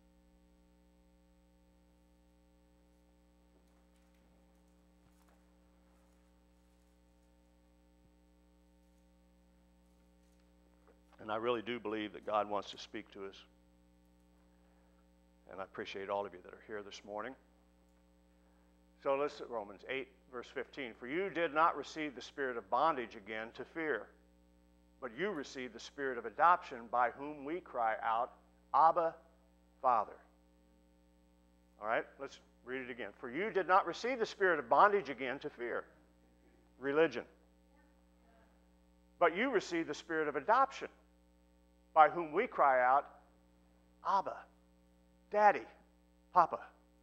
And I really do believe that God wants to speak to us. And I appreciate all of you that are here this morning. So let's at Romans eight, verse fifteen. For you did not receive the spirit of bondage again to fear, but you received the spirit of adoption, by whom we cry out, Abba, Father. All right, let's read it again. For you did not receive the spirit of bondage again to fear, religion, but you received the spirit of adoption, by whom we cry out, Abba, Daddy, Papa.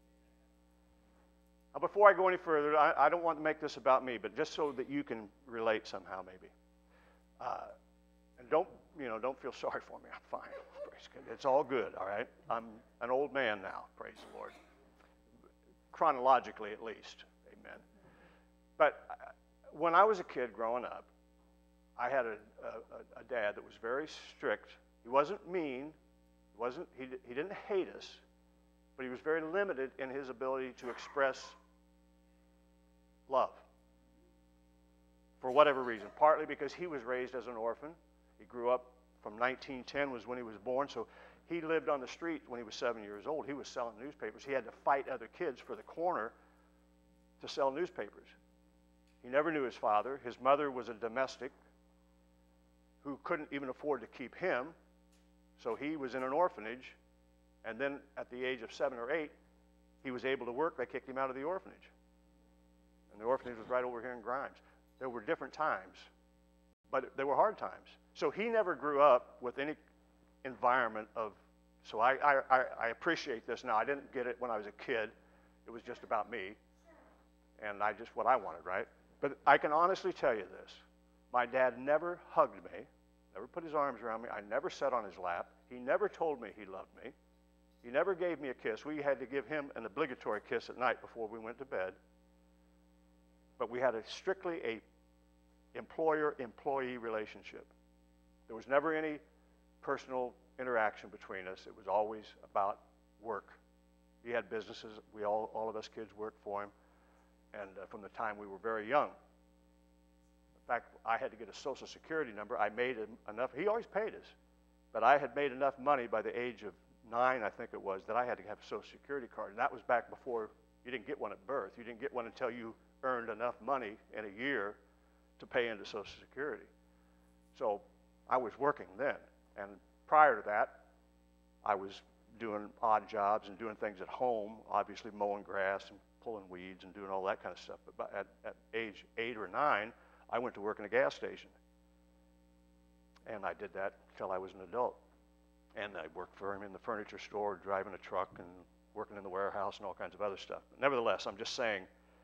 Now, before I go any further, I, I don't want to make this about me, but just so that you can relate somehow, maybe. Uh, and don't, you know, don't feel sorry for me. I'm fine. Praise God. It's all good, all right? I'm an old man now, praise the Lord. Chronologically, at least, amen. But uh, when I was a kid growing up, I had a, a, a dad that was very strict. He wasn't mean. He, wasn't, he, he didn't hate us, but he was very limited in his ability to express love for whatever reason. Partly because he was raised as an orphan. He grew up from nineteen ten was when he was born, so he lived on the street when he was seven years old. He was selling newspapers. He had to fight other kids for the corner to sell newspapers. He never knew his father. His mother was a domestic who couldn't even afford to keep him, so he was in an orphanage, and then at the age of seven or eight, he was able to work. They kicked him out of the orphanage. And the orphanage was right over here in Grimes. There were different times, but they were hard times. So he never grew up with any environment of, so I, I, I appreciate this now. I didn't get it when I was a kid. It was just about me, and I just what I wanted, right? But I can honestly tell you this. My dad never hugged me, never put his arms around me. I never sat on his lap. He never told me he loved me. He never gave me a kiss. We had to give him an obligatory kiss at night before we went to bed. But we had a strictly a employer-employee relationship. There was never any personal interaction between us. It was always about work. He had businesses. We all, all of us kids worked for him, and uh, from the time we were very young. In fact, I had to get a Social Security number. I made enough. He always paid us, but I had made enough money by the age of nine, I think it was, that I had to have a Social Security card, and that was back before you didn't get one at birth. You didn't get one until you earned enough money in a year to pay into Social Security. So I was working then, and prior to that, I was doing odd jobs and doing things at home, obviously mowing grass and pulling weeds and doing all that kind of stuff. But at, at age eight or nine, I went to work in a gas station, and I did that until I was an adult. And I worked for him in the furniture store, driving a truck and working in the warehouse and all kinds of other stuff. But nevertheless, I'm just saying,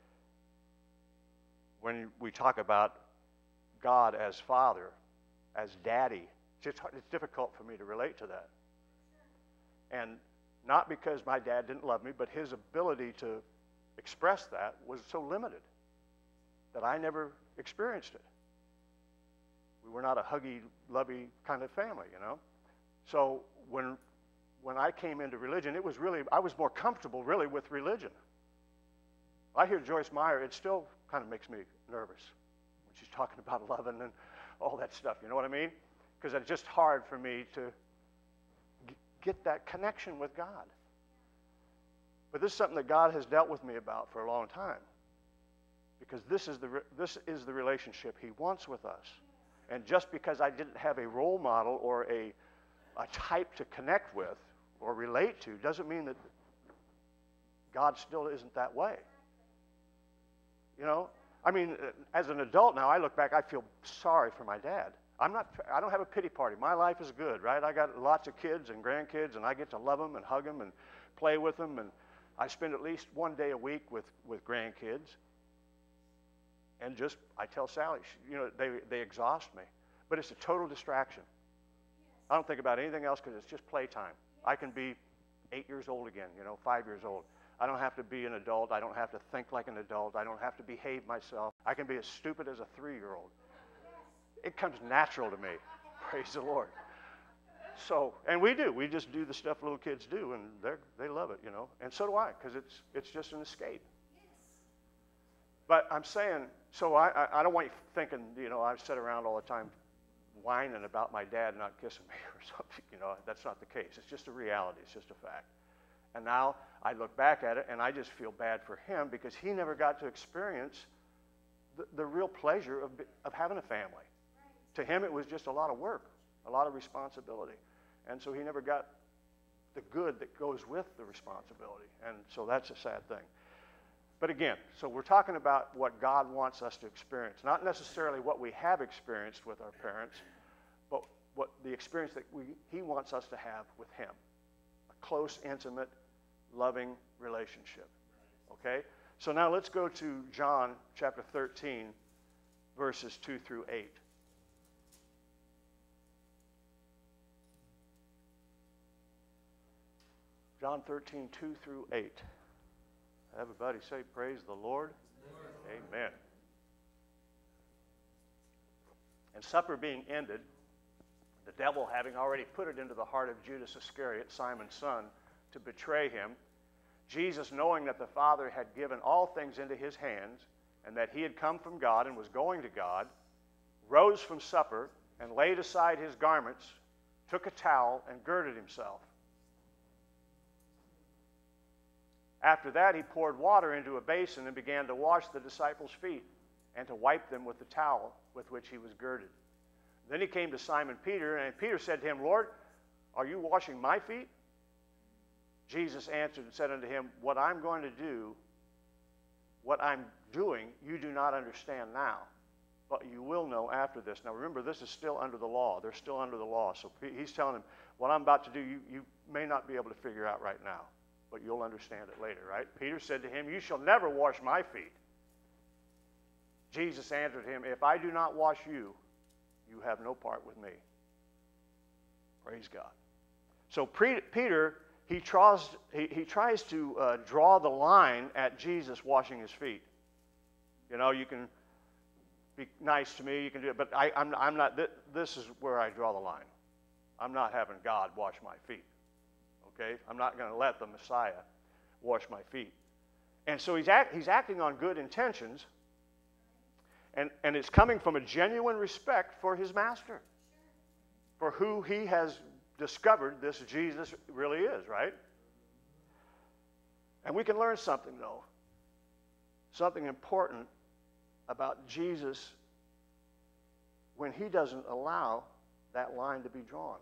when we talk about God as Father, as Daddy, it's, just, it's difficult for me to relate to that. And not because my dad didn't love me, but his ability to express that was so limited that I never experienced it. We were not a huggy, lovey kind of family, you know. So when when I came into religion, it was really, I was more comfortable really with religion. I hear Joyce Meyer, it still kind of makes me nervous when she's talking about loving and all that stuff, you know what I mean? Because it's just hard for me to g- get that connection with God. But this is something that God has dealt with me about for a long time. Because this is the re- this is the relationship He wants with us. And just because I didn't have a role model or a a type to connect with or relate to doesn't mean that God still isn't that way. You know, I mean, as an adult now, I look back, I feel sorry for my dad. I'm not, I don't have a pity party. My life is good, right? I got lots of kids and grandkids, and I get to love them and hug them and play with them, and I spend at least one day a week with, with grandkids. And just, I tell Sally, she, you know, they, they exhaust me. But it's a total distraction. I don't think about anything else because it's just playtime. I can be eight years old again, you know, five years old. I don't have to be an adult. I don't have to think like an adult. I don't have to behave myself. I can be as stupid as a three-year-old. It comes natural to me. Praise the Lord. So, and we do. We just do the stuff little kids do, and they they love it, you know. And so do I, because it's it's just an escape. But I'm saying, so I, I I don't want you thinking, you know, I sit around all the time whining about my dad not kissing me or something. You know, that's not the case. It's just a reality. It's just a fact. And now I look back at it, and I just feel bad for him because he never got to experience the, the real pleasure of, of having a family. Right. To him, it was just a lot of work, a lot of responsibility. And so he never got the good that goes with the responsibility. And so that's a sad thing. But again, so we're talking about what God wants us to experience, not necessarily what we have experienced with our parents, but what the experience that we, He wants us to have with Him. close, intimate, loving relationship. Okay? So now let's go to John chapter thirteen, verses two through eight. John thirteen, two through eight. Everybody say, praise the Lord. Lord. Amen. And supper being ended, the devil having already put it into the heart of Judas Iscariot, Simon's son, to betray him, Jesus, knowing that the Father had given all things into his hands, and that he had come from God and was going to God, rose from supper and laid aside his garments, took a towel and girded himself. After that, he poured water into a basin and began to wash the disciples' feet and to wipe them with the towel with which he was girded. Then he came to Simon Peter, and Peter said to him, Lord, are you washing my feet? Jesus answered and said unto him, what I'm going to do, what I'm doing, you do not understand now, but you will know after this. Now remember, this is still under the law. They're still under the law. So he's telling them, what I'm about to do, you, you may not be able to figure out right now, but you'll understand it later, right? Peter said to him, you shall never wash my feet. Jesus answered him, if I do not wash you, you have no part with me. Praise God. So Peter, he tries, he, he tries to uh, draw the line at Jesus washing his feet. You know, you can be nice to me, you can do it, but I, I'm, I'm not, th- this is where I draw the line. I'm not having God wash my feet. Okay? I'm not going to let the Messiah wash my feet. And so he's, act, he's acting on good intentions, and, and it's coming from a genuine respect for his master, for who he has discovered this Jesus really is, right? And we can learn something, though, something important about Jesus when he doesn't allow that line to be drawn.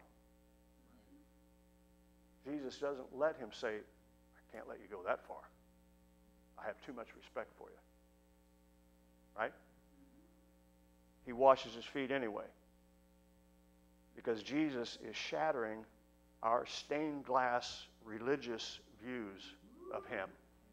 Jesus doesn't let him say, I can't let you go that far. I have too much respect for you. Right? He washes his feet anyway. Because Jesus is shattering our stained glass religious views of him.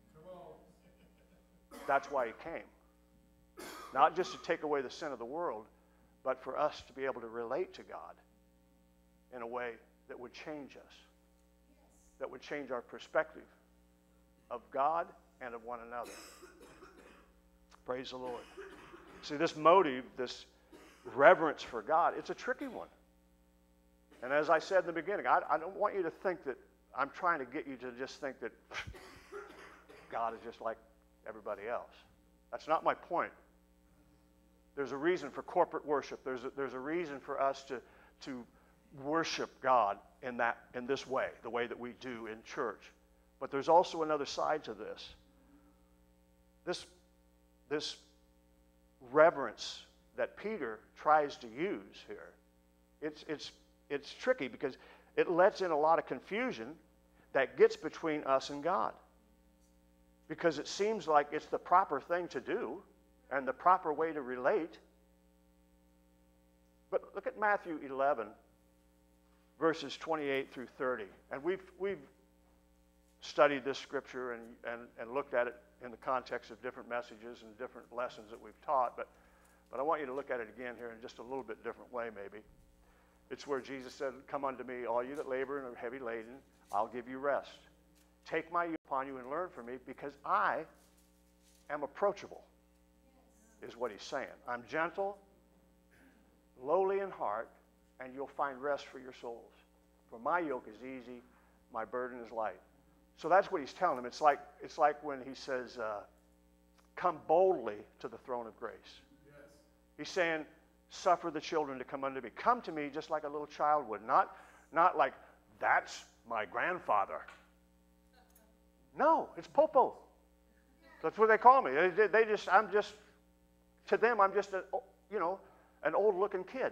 That's why he came. Not just to take away the sin of the world, but for us to be able to relate to God in a way that would change us, that would change our perspective of God and of one another. Praise the Lord. See, this motive, this reverence for God, it's a tricky one. And as I said in the beginning, I, I don't want you to think that I'm trying to get you to just think that God is just like everybody else. That's not my point. There's a reason for corporate worship. There's a, there's a reason for us to, to worship God in that in this way, the way that we do in church. But there's also another side to this. This, this reverence that Peter tries to use here, it's, it's, it's tricky because it lets in a lot of confusion that gets between us and God. Because it seems like it's the proper thing to do and the proper way to relate. But look at Matthew eleven, verses twenty-eight through thirty. And we've, we've studied this scripture and, and, and looked at it in the context of different messages and different lessons that we've taught. But, but I want you to look at it again here in just a little bit different way maybe. It's where Jesus said, come unto me, all you that labor and are heavy laden, I'll give you rest. Take my yoke upon you and learn from me, because I am approachable, is what he's saying. I'm gentle, lowly in heart, and you'll find rest for your souls. For my yoke is easy, my burden is light. So that's what he's telling them. It's like, it's like when he says, uh, come boldly to the throne of grace. Yes. He's saying, suffer the children to come unto me. Come to me just like a little child would. Not, not like, that's my grandfather. No, it's Popo. That's what they call me. They, they just, I'm just, to them, I'm just, a, you know, an old-looking kid.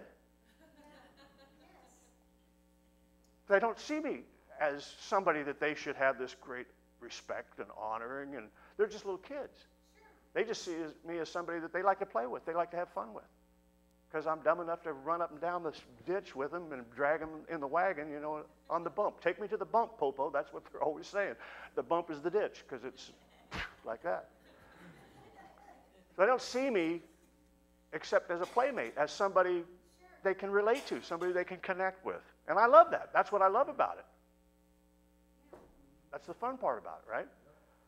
They don't see me as somebody that they should have this great respect and honoring, and they're just little kids. They just see me as somebody that they like to play with, they like to have fun with. because I'm dumb enough to run up and down this ditch with them and drag them in the wagon, you know, on the bump. Take me to the bump, Popo. That's what they're always saying. The bump is the ditch because it's like that. So they don't see me except as a playmate, as somebody they can relate to, somebody they can connect with. And I love that. That's what I love about it. That's the fun part about it, right?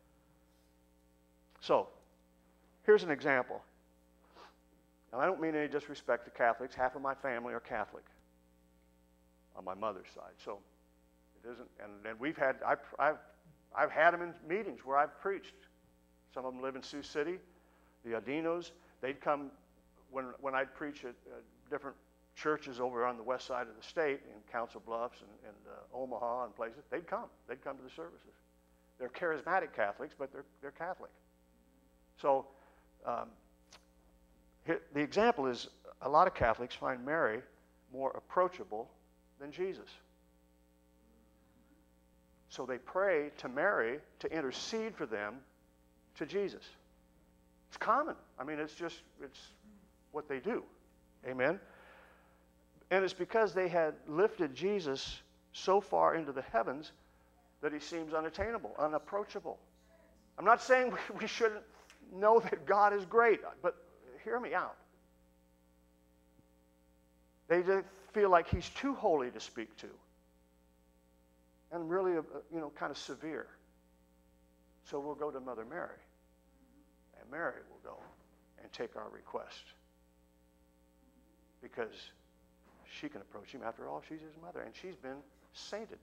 So, here's an example. And I don't mean any disrespect to Catholics. Half of my family are Catholic on my mother's side. So, it isn't, and, and we've had, I've, I've, I've had them in meetings where I've preached. Some of them live in Sioux City, the Adinos. They'd come when, when I'd preach at uh, different churches over on the west side of the state, in Council Bluffs and, and uh, Omaha and places. They'd come. They'd come to the services. They're charismatic Catholics, but they're, they're Catholic. So, um, here, the example is a lot of Catholics find Mary more approachable than Jesus. So they pray to Mary to intercede for them to Jesus. It's common. I mean, it's just, it's what they do. Amen? And it's because they had lifted Jesus so far into the heavens that he seems unattainable, unapproachable. I'm not saying we, we shouldn't know that God is great, but hear me out. They just feel like he's too holy to speak to, and really, uh, you know, kind of severe. So we'll go to Mother Mary, and Mary will go and take our request, because she can approach him. After all, she's his mother, and she's been sainted.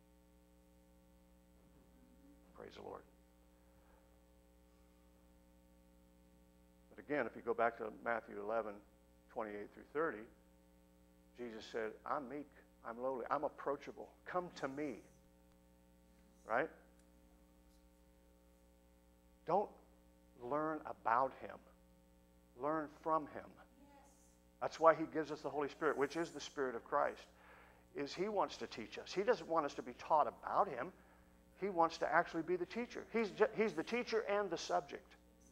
Praise the Lord. But again, if you go back to Matthew eleven, twenty-eight through thirty, Jesus said, I'm meek, I'm lowly, I'm approachable. Come to me. Right? Don't learn about him. Learn from him. That's why he gives us the Holy Spirit, which is the Spirit of Christ, is he wants to teach us. He doesn't want us to be taught about him. He wants to actually be the teacher. He's, ju- he's the teacher and the subject.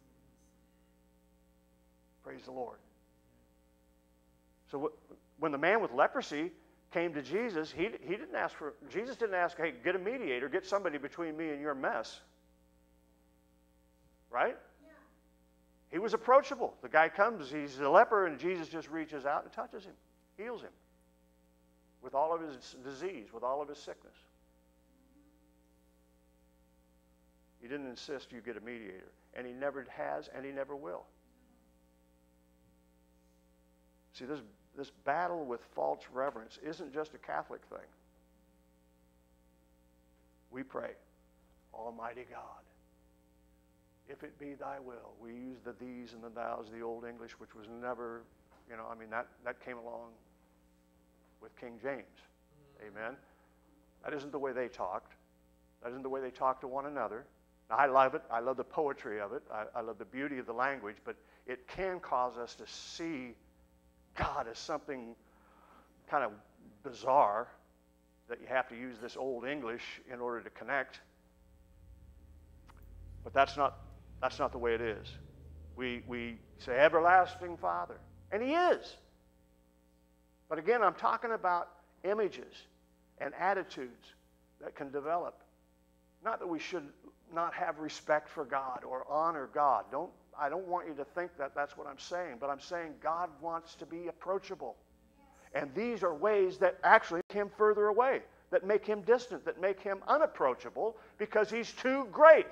Praise the Lord. So w- when the man with leprosy came to Jesus, he, he didn't ask for, Jesus didn't ask, hey, get a mediator, get somebody between me and your mess. Right? He was approachable. The guy comes, he's a leper, and Jesus just reaches out and touches him, heals him with all of his disease, with all of his sickness. He didn't insist you get a mediator, and he never has, and he never will. See, this, this battle with false reverence isn't just a Catholic thing. We pray, Almighty God, if it be thy will. We use the these and the thous, the Old English, which was never, you know, I mean, that, that came along with King James. Amen? That isn't the way they talked. That isn't the way they talked to one another. Now, I love it. I love the poetry of it. I, I love the beauty of the language, but it can cause us to see God as something kind of bizarre, that you have to use this Old English in order to connect. But that's not, that's not the way it is. We, we say, Everlasting Father. And he is. But again, I'm talking about images and attitudes that can develop. Not that we should not have respect for God or honor God. Don't, I don't want you to think that that's what I'm saying, but I'm saying God wants to be approachable. And these are ways that actually make him further away, that make him distant, that make him unapproachable because he's too great.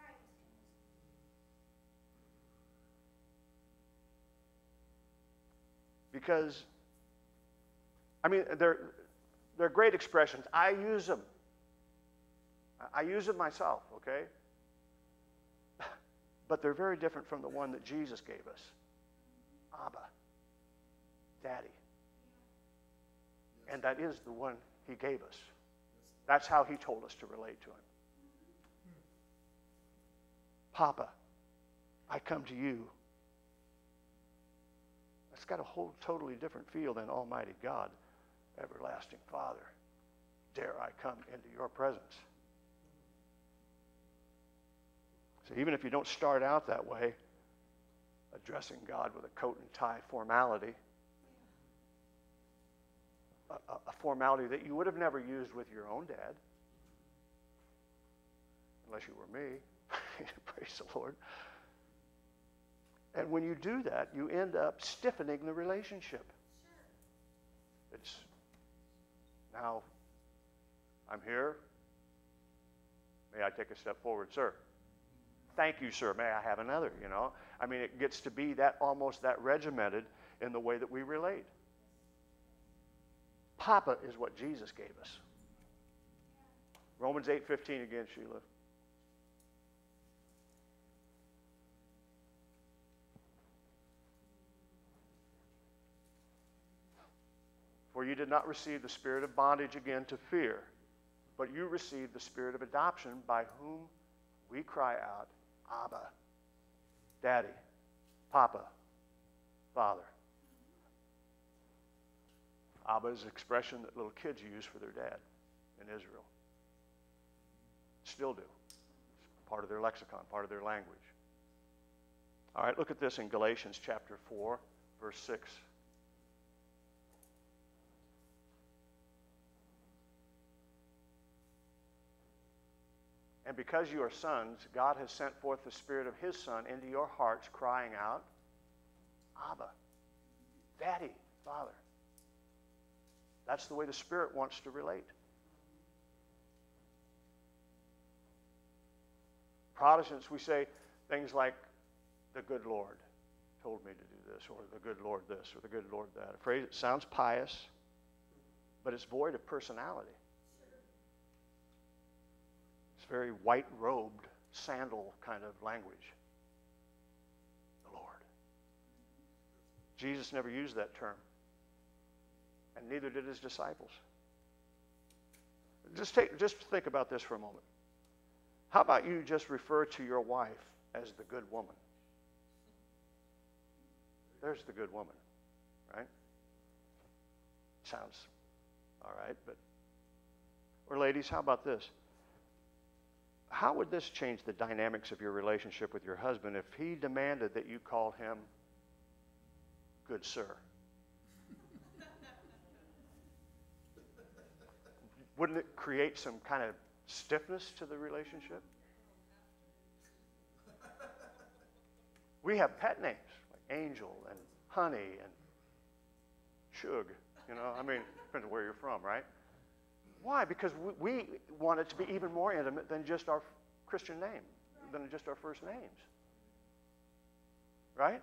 Because, I mean, they're, they're great expressions. I use them. I use them myself, okay? But they're very different from the one that Jesus gave us. Abba, Daddy. And that is the one he gave us. That's how he told us to relate to him. Papa, I come to you. That's got a whole totally different feel than Almighty God, Everlasting Father. Dare I come into your presence? So even if you don't start out that way, addressing God with a coat and tie formality, formality that you would have never used with your own dad, unless you were me. Praise the Lord. And when you do that, you end up stiffening the relationship. It's, now, I'm here. May I take a step forward, sir? Thank you, sir. May I have another, you know? I mean, it gets to be that almost that regimented in the way that we relate. Papa is what Jesus gave us. Romans eight fifteen again, Sheila. For you did not receive the spirit of bondage again to fear, but you received the spirit of adoption, by whom we cry out, Abba, Daddy, Papa, Father. Abba is an expression that little kids use for their dad in Israel. Still do. It's part of their lexicon, part of their language. All right, look at this in Galatians chapter four, verse six. And because you are sons, God has sent forth the Spirit of His Son into your hearts, crying out, Abba, Daddy, Father. That's the way the Spirit wants to relate. Protestants, we say things like, the good Lord told me to do this, or the good Lord this, or the good Lord that. A phrase that sounds pious, but it's void of personality. It's very white-robed, sandal kind of language. The Lord. Jesus never used that term. And neither did his disciples. Just take, just think about this for a moment. How about you just refer to your wife as the good woman? There's the good woman, right? Sounds all right, but... Or ladies, how about this? How would this change the dynamics of your relationship with your husband if he demanded that you call him good sir? Wouldn't it create some kind of stiffness to the relationship? We have pet names like Angel and Honey and Shug. You know, I mean, depends on where you're from, right? Why? Because we, we want it to be even more intimate than just our Christian name, than just our first names. Right?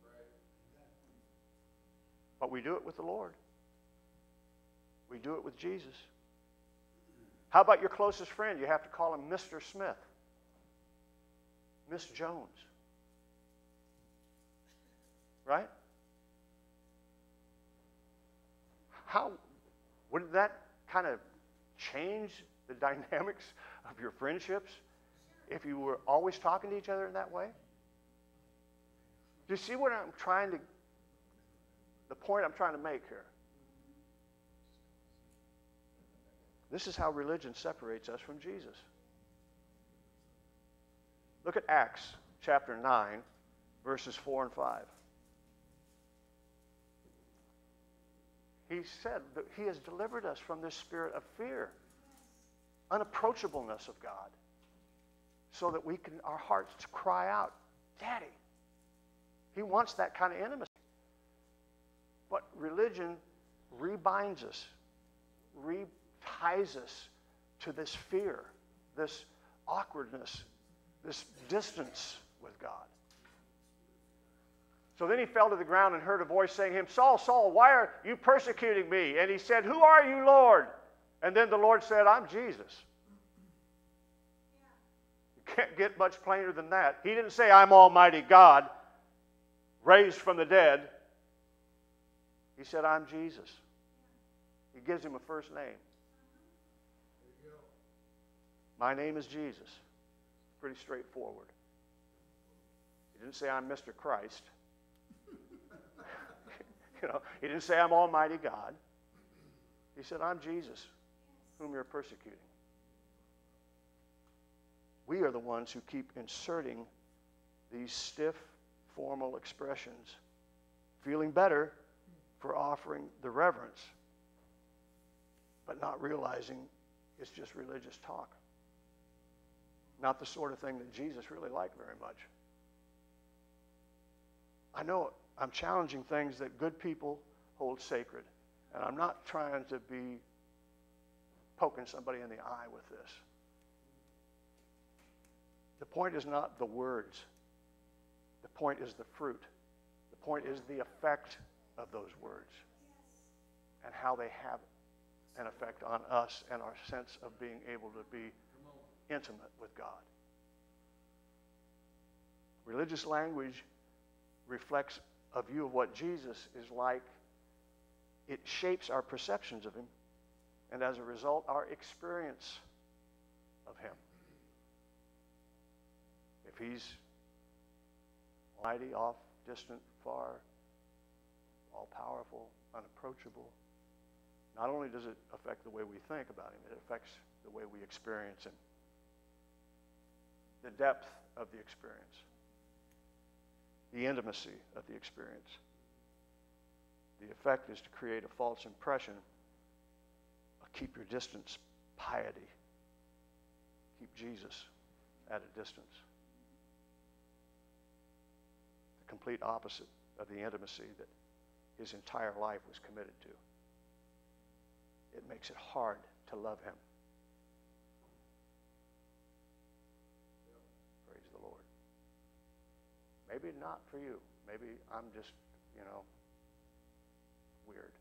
But we do it with the Lord. We do it with Jesus. How about your closest friend? You have to call him Mister Smith, Miss Jones. Right? How wouldn't that kind of change the dynamics of your friendships if you were always talking to each other in that way? Do you see what I'm trying to, the point I'm trying to make here? This is how religion separates us from Jesus. Look at Acts chapter nine, verses four and five. He said that he has delivered us from this spirit of fear, unapproachableness of God, so that we can, our hearts cry out, Daddy. He wants that kind of intimacy. But religion rebinds us, reties us to this fear, this awkwardness, this distance with God. So then he fell to the ground and heard a voice saying to him, Saul, Saul, why are you persecuting me? And he said, Who are you, Lord? And then the Lord said, I'm Jesus. You can't get much plainer than that. He didn't say, I'm Almighty God, raised from the dead. He said, I'm Jesus. He gives him a first name. My name is Jesus. Pretty straightforward. He didn't say, I'm Mister Christ. You know, he didn't say, I'm Almighty God. He said, I'm Jesus, whom you're persecuting. We are the ones who keep inserting these stiff, formal expressions, feeling better for offering the reverence but not realizing it's just religious talk. Not the sort of thing that Jesus really liked very much. I know I'm challenging things that good people hold sacred, and I'm not trying to be poking somebody in the eye with this. The point is not the words. The point is the fruit. The point is the effect of those words and how they have an effect on us and our sense of being able to be intimate with God. Religious language reflects a view of what Jesus is like. It shapes our perceptions of him, and as a result, our experience of him. If he's mighty, off, distant, far, all-powerful, unapproachable, not only does it affect the way we think about him, it affects the way we experience him. The depth of the experience. The intimacy of the experience. The effect is to create a false impression, a keep your distance piety. Keep Jesus at a distance. The complete opposite of the intimacy that his entire life was committed to. It makes it hard to love him. Praise the Lord. Maybe not for you. Maybe I'm just, you know, weird.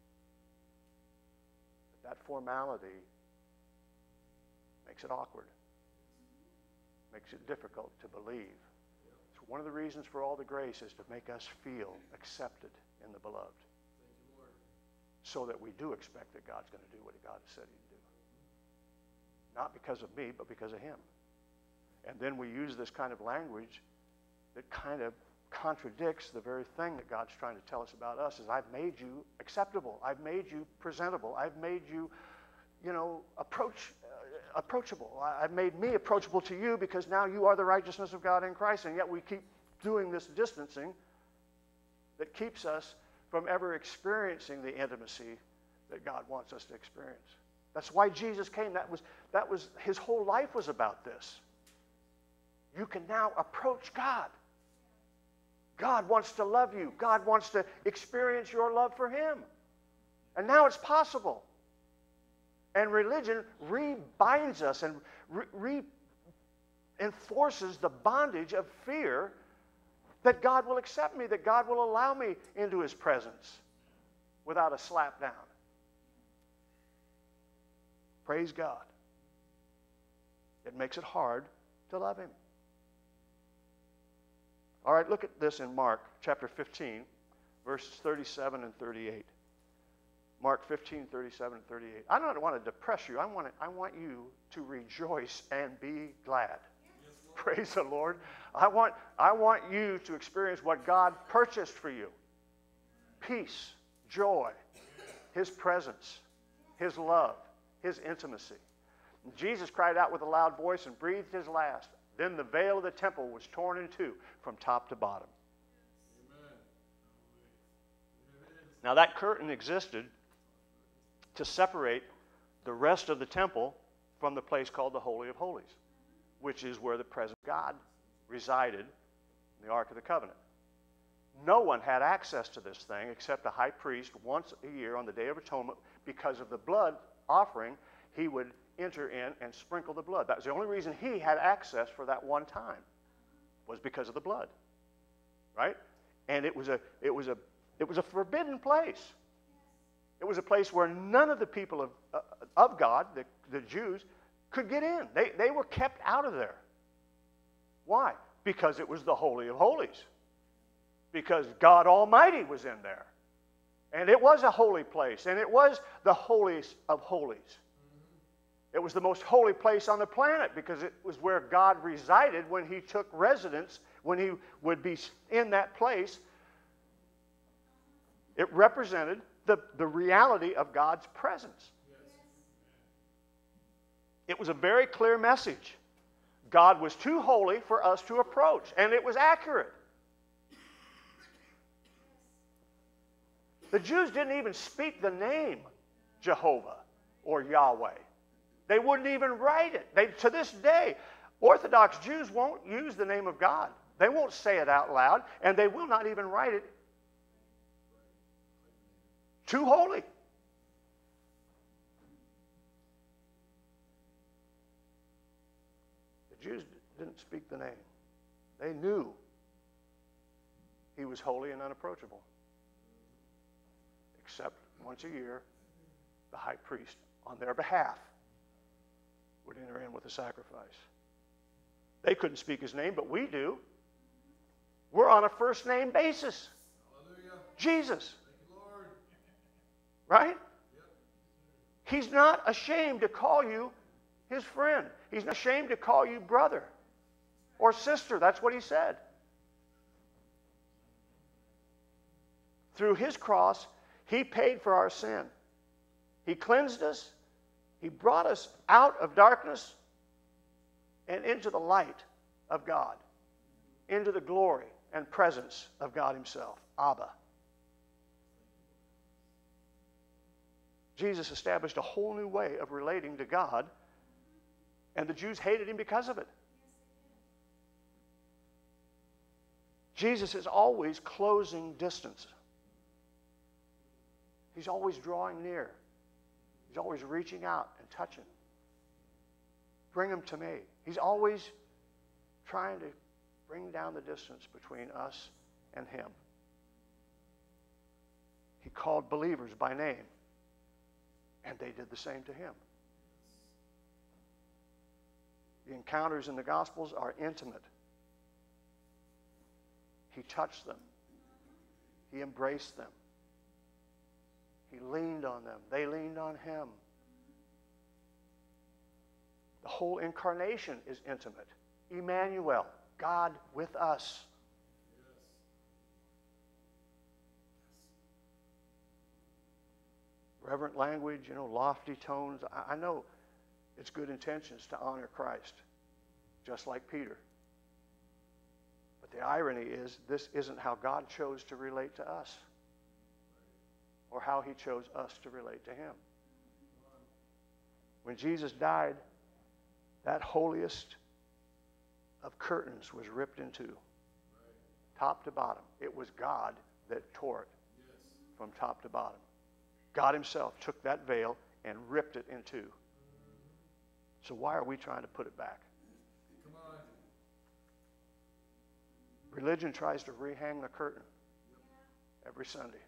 But that formality makes it awkward. Makes it difficult to believe. So one of the reasons for all the grace is to make us feel accepted in the beloved. So that we do expect that God's going to do what God has said he'd do. Not because of me, but because of him. And then we use this kind of language that kind of contradicts the very thing that God's trying to tell us about us, is I've made you acceptable. I've made you presentable. I've made you, you know, approach, uh, approachable. I've made me approachable to you because now you are the righteousness of God in Christ. And yet we keep doing this distancing that keeps us from ever experiencing the intimacy that God wants us to experience. That's why Jesus came. That was, that was, his whole life was about this. You can now approach God. God wants to love you. God wants to experience your love for him. And now it's possible. And religion rebinds us and re- reinforces the bondage of fear that God will accept me, that God will allow me into his presence without a slap down. Praise God. It makes it hard to love him. All right, look at this in Mark chapter fifteen, verses thirty-seven and thirty-eight. Mark fifteen, thirty-seven and thirty-eight. I don't want to depress you. I want, to, I want you to rejoice and be glad. Praise the Lord. I want, I want you to experience what God purchased for you. Peace, joy, his presence, his love, his intimacy. And Jesus cried out with a loud voice and breathed his last. Then the veil of the temple was torn in two from top to bottom. Amen. Now that curtain existed to separate the rest of the temple from the place called the Holy of Holies, which is where the presence of God resided in the Ark of the Covenant. No one had access to this thing except a high priest once a year on the Day of Atonement. Because of the blood offering, he would enter in and sprinkle the blood. That was the only reason he had access for that one time, was because of the blood. Right? And it was a it was a it was a forbidden place. It was a place where none of the people of uh, of God, the, the Jews, could get in. They, they were kept out of there. Why? Because it was the Holy of Holies. Because God Almighty was in there. And it was a holy place. And it was the holiest of holies. It was the most holy place on the planet because it was where God resided when he took residence, when he would be in that place. It represented the, the reality of God's presence. It was a very clear message. God was too holy for us to approach, and it was accurate. The Jews didn't even speak the name Jehovah or Yahweh. They wouldn't even write it. They, to this day, Orthodox Jews won't use the name of God. They won't say it out loud, and they will not even write it. Too holy. The Jews didn't speak the name. They knew he was holy and unapproachable. Except once a year, the high priest, on their behalf, would enter in with a sacrifice. They couldn't speak his name, but we do. We're on a first name basis. Hallelujah. Jesus. Thank you, Lord. Right? Yep. He's not ashamed to call you his friend. He's not ashamed to call you brother or sister. That's what he said. Through his cross, he paid for our sin. He cleansed us. He brought us out of darkness and into the light of God, into the glory and presence of God himself, Abba. Jesus established a whole new way of relating to God, and the Jews hated him because of it. Jesus is always closing distance. He's always drawing near. He's always reaching out and touching. Bring him to me. He's always trying to bring down the distance between us and him. He called believers by name, and they did the same to him. The encounters in the Gospels are intimate. He touched them. He embraced them. He leaned on them. They leaned on him. The whole incarnation is intimate. Emmanuel, God with us. Reverent language, you know, lofty tones. I, I know it's good intentions to honor Christ, just like Peter. But the irony is, this isn't how God chose to relate to us, or how he chose us to relate to him. When Jesus died, that holiest of curtains was ripped in two, top to bottom. It was God that tore it from top to bottom. God himself took that veil and ripped it in two. So why are we trying to put it back? Come on. Religion tries to rehang the curtain every Sunday.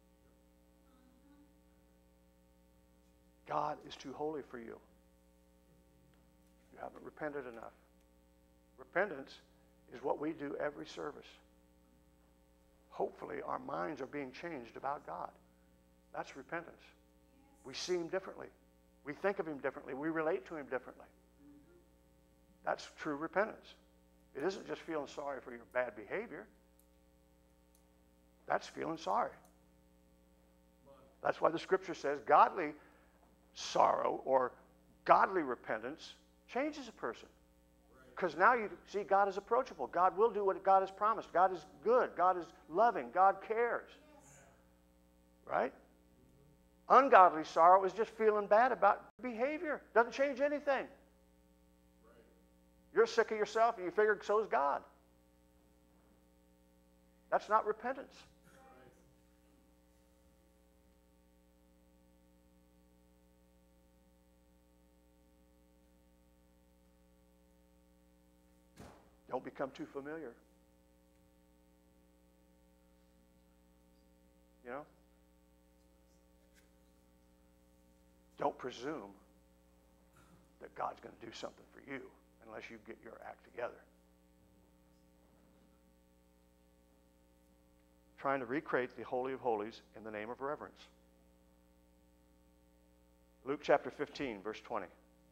God is too holy for you. You haven't repented enough. Repentance is what we do every service. Hopefully our minds are being changed about God. That's repentance. We see him differently. We think of him differently. We relate to him differently. That's true repentance. It isn't just feeling sorry for your bad behavior. That's feeling sorry. That's why the scripture says godly sorrow or godly repentance changes a person. Because now you see God is approachable. God will do what God has promised. God is good. God is loving. God cares. Right? Ungodly sorrow is just feeling bad about behavior. Doesn't change anything. You're sick of yourself and you figure so is God. That's not repentance. Don't become too familiar. You know? Don't presume that God's going to do something for you unless you get your act together. Trying to recreate the Holy of Holies in the name of reverence. Luke chapter fifteen, verse twenty.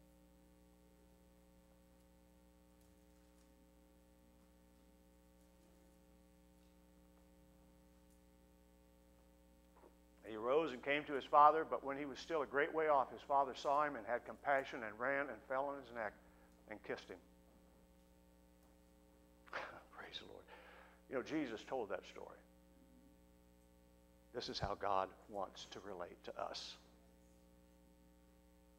He arose and came to his father, but when he was still a great way off, his father saw him and had compassion and ran and fell on his neck and kissed him. Praise the Lord. You know, Jesus told that story. This is how God wants to relate to us.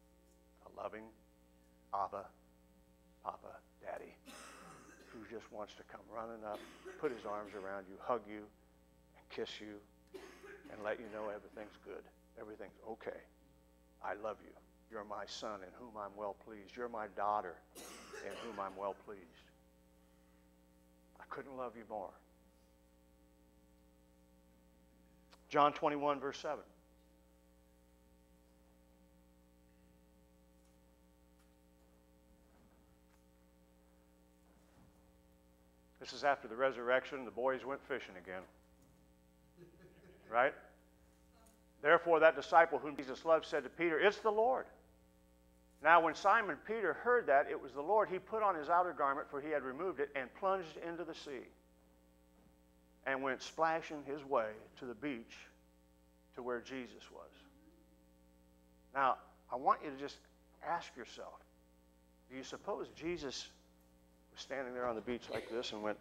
a loving Abba, Papa, Daddy, who just wants to come running up, put his arms around you, hug you, and kiss you, and let you know everything's good. Everything's okay. I love you. You're my son in whom I'm well pleased. You're my daughter in whom I'm well pleased. I couldn't love you more. John twenty-one, verse seven. This is after the resurrection. The boys went fishing again. Right? Therefore, that disciple whom Jesus loved said to Peter, "It's the Lord." Now, when Simon Peter heard that it was the Lord, he put on his outer garment, for he had removed it, and plunged into the sea, and went splashing his way to the beach to where Jesus was. Now, I want you to just ask yourself, do you suppose Jesus was standing there on the beach like this and went,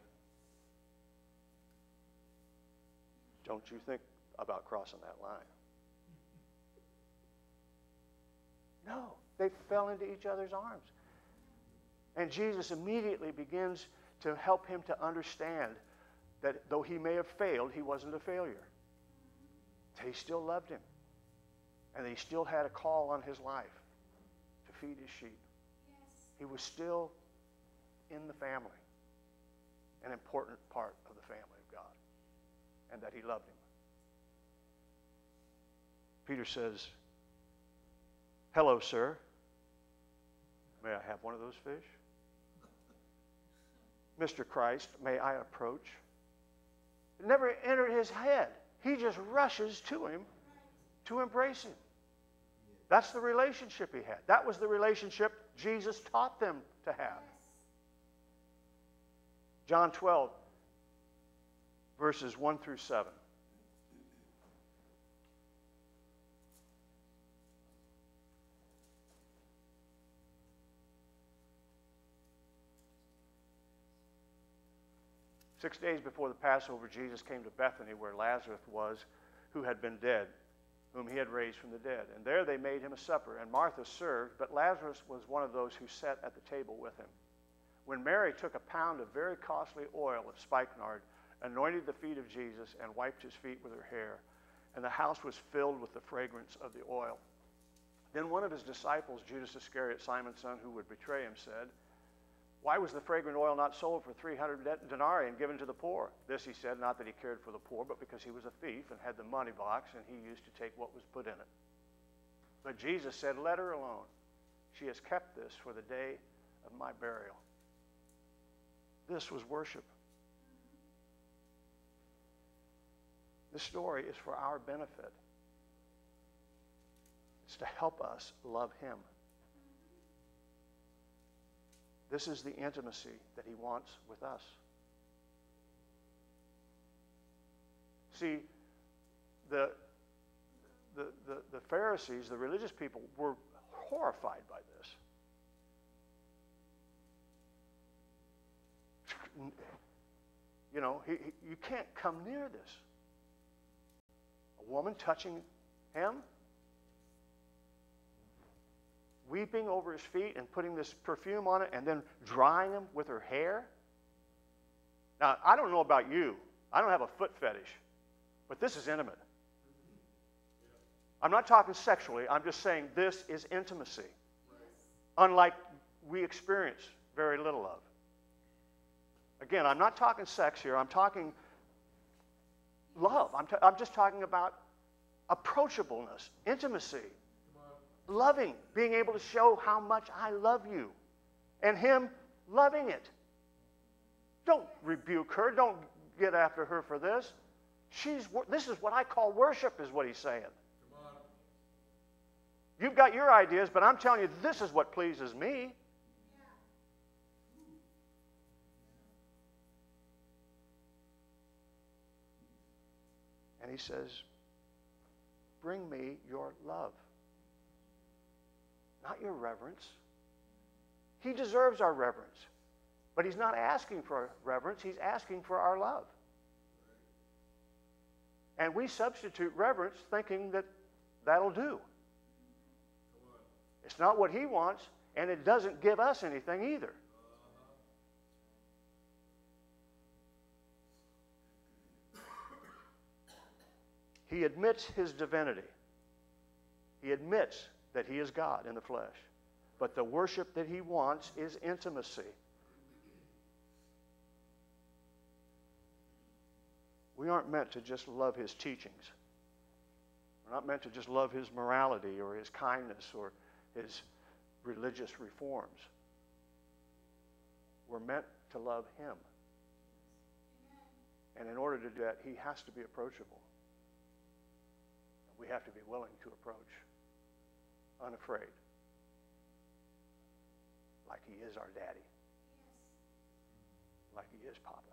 "Don't you think about crossing that line"? No, they fell into each other's arms. And Jesus immediately begins to help him to understand that though he may have failed, he wasn't a failure. That he still loved him. And that he still had a call on his life to feed his sheep. Yes. He was still in the family, an important part of the family of God, and that he loved him. Peter says, "Hello, sir. May I have one of those fish?" "Mister Christ, may I approach?" It never entered his head. He just rushes to him to embrace him. That's the relationship he had. That was the relationship Jesus taught them to have. John twelve, verses one through seven. Six days before the Passover, Jesus came to Bethany, where Lazarus was, who had been dead, whom he had raised from the dead. And there they made him a supper, and Martha served, but Lazarus was one of those who sat at the table with him. When Mary took a pound of very costly oil of spikenard, anointed the feet of Jesus, and wiped his feet with her hair, and the house was filled with the fragrance of the oil. Then one of his disciples, Judas Iscariot, Simon's son, who would betray him, said, "Why was the fragrant oil not sold for three hundred denarii and given to the poor?" This he said, not that he cared for the poor, but because he was a thief and had the money box, and he used to take what was put in it. But Jesus said, "Let her alone. She has kept this for the day of my burial." This was worship. This story is for our benefit. It's to help us love him. This is the intimacy that he wants with us. See, the, the, the, the Pharisees, the religious people, were horrified by this. You know, he, he, you can't come near this. A woman touching him, weeping over his feet and putting this perfume on it and then drying him with her hair. Now, I don't know about you. I don't have a foot fetish, but this is intimate. I'm not talking sexually. I'm just saying this is intimacy, unlike we experience very little of. Again, I'm not talking sex here. I'm talking love. I'm, t- I'm just talking about approachableness, intimacy, loving, being able to show how much I love you, and him loving it. Don't rebuke her. Don't get after her for this. She's. This is what I call worship, is what he's saying. You've got your ideas, but I'm telling you, this is what pleases me. And he says, bring me your love, not your reverence. He deserves our reverence, but he's not asking for reverence. He's asking for our love. And we substitute reverence thinking that that'll do. It's not what he wants, and it doesn't give us anything either. He admits his divinity. He admits that he is God in the flesh. But the worship that he wants is intimacy. We aren't meant to just love his teachings. We're not meant to just love his morality or his kindness or his religious reforms. We're meant to love him. And in order to do that, he has to be approachable. We have to be willing to approach, unafraid, like he is our daddy, like he is Papa.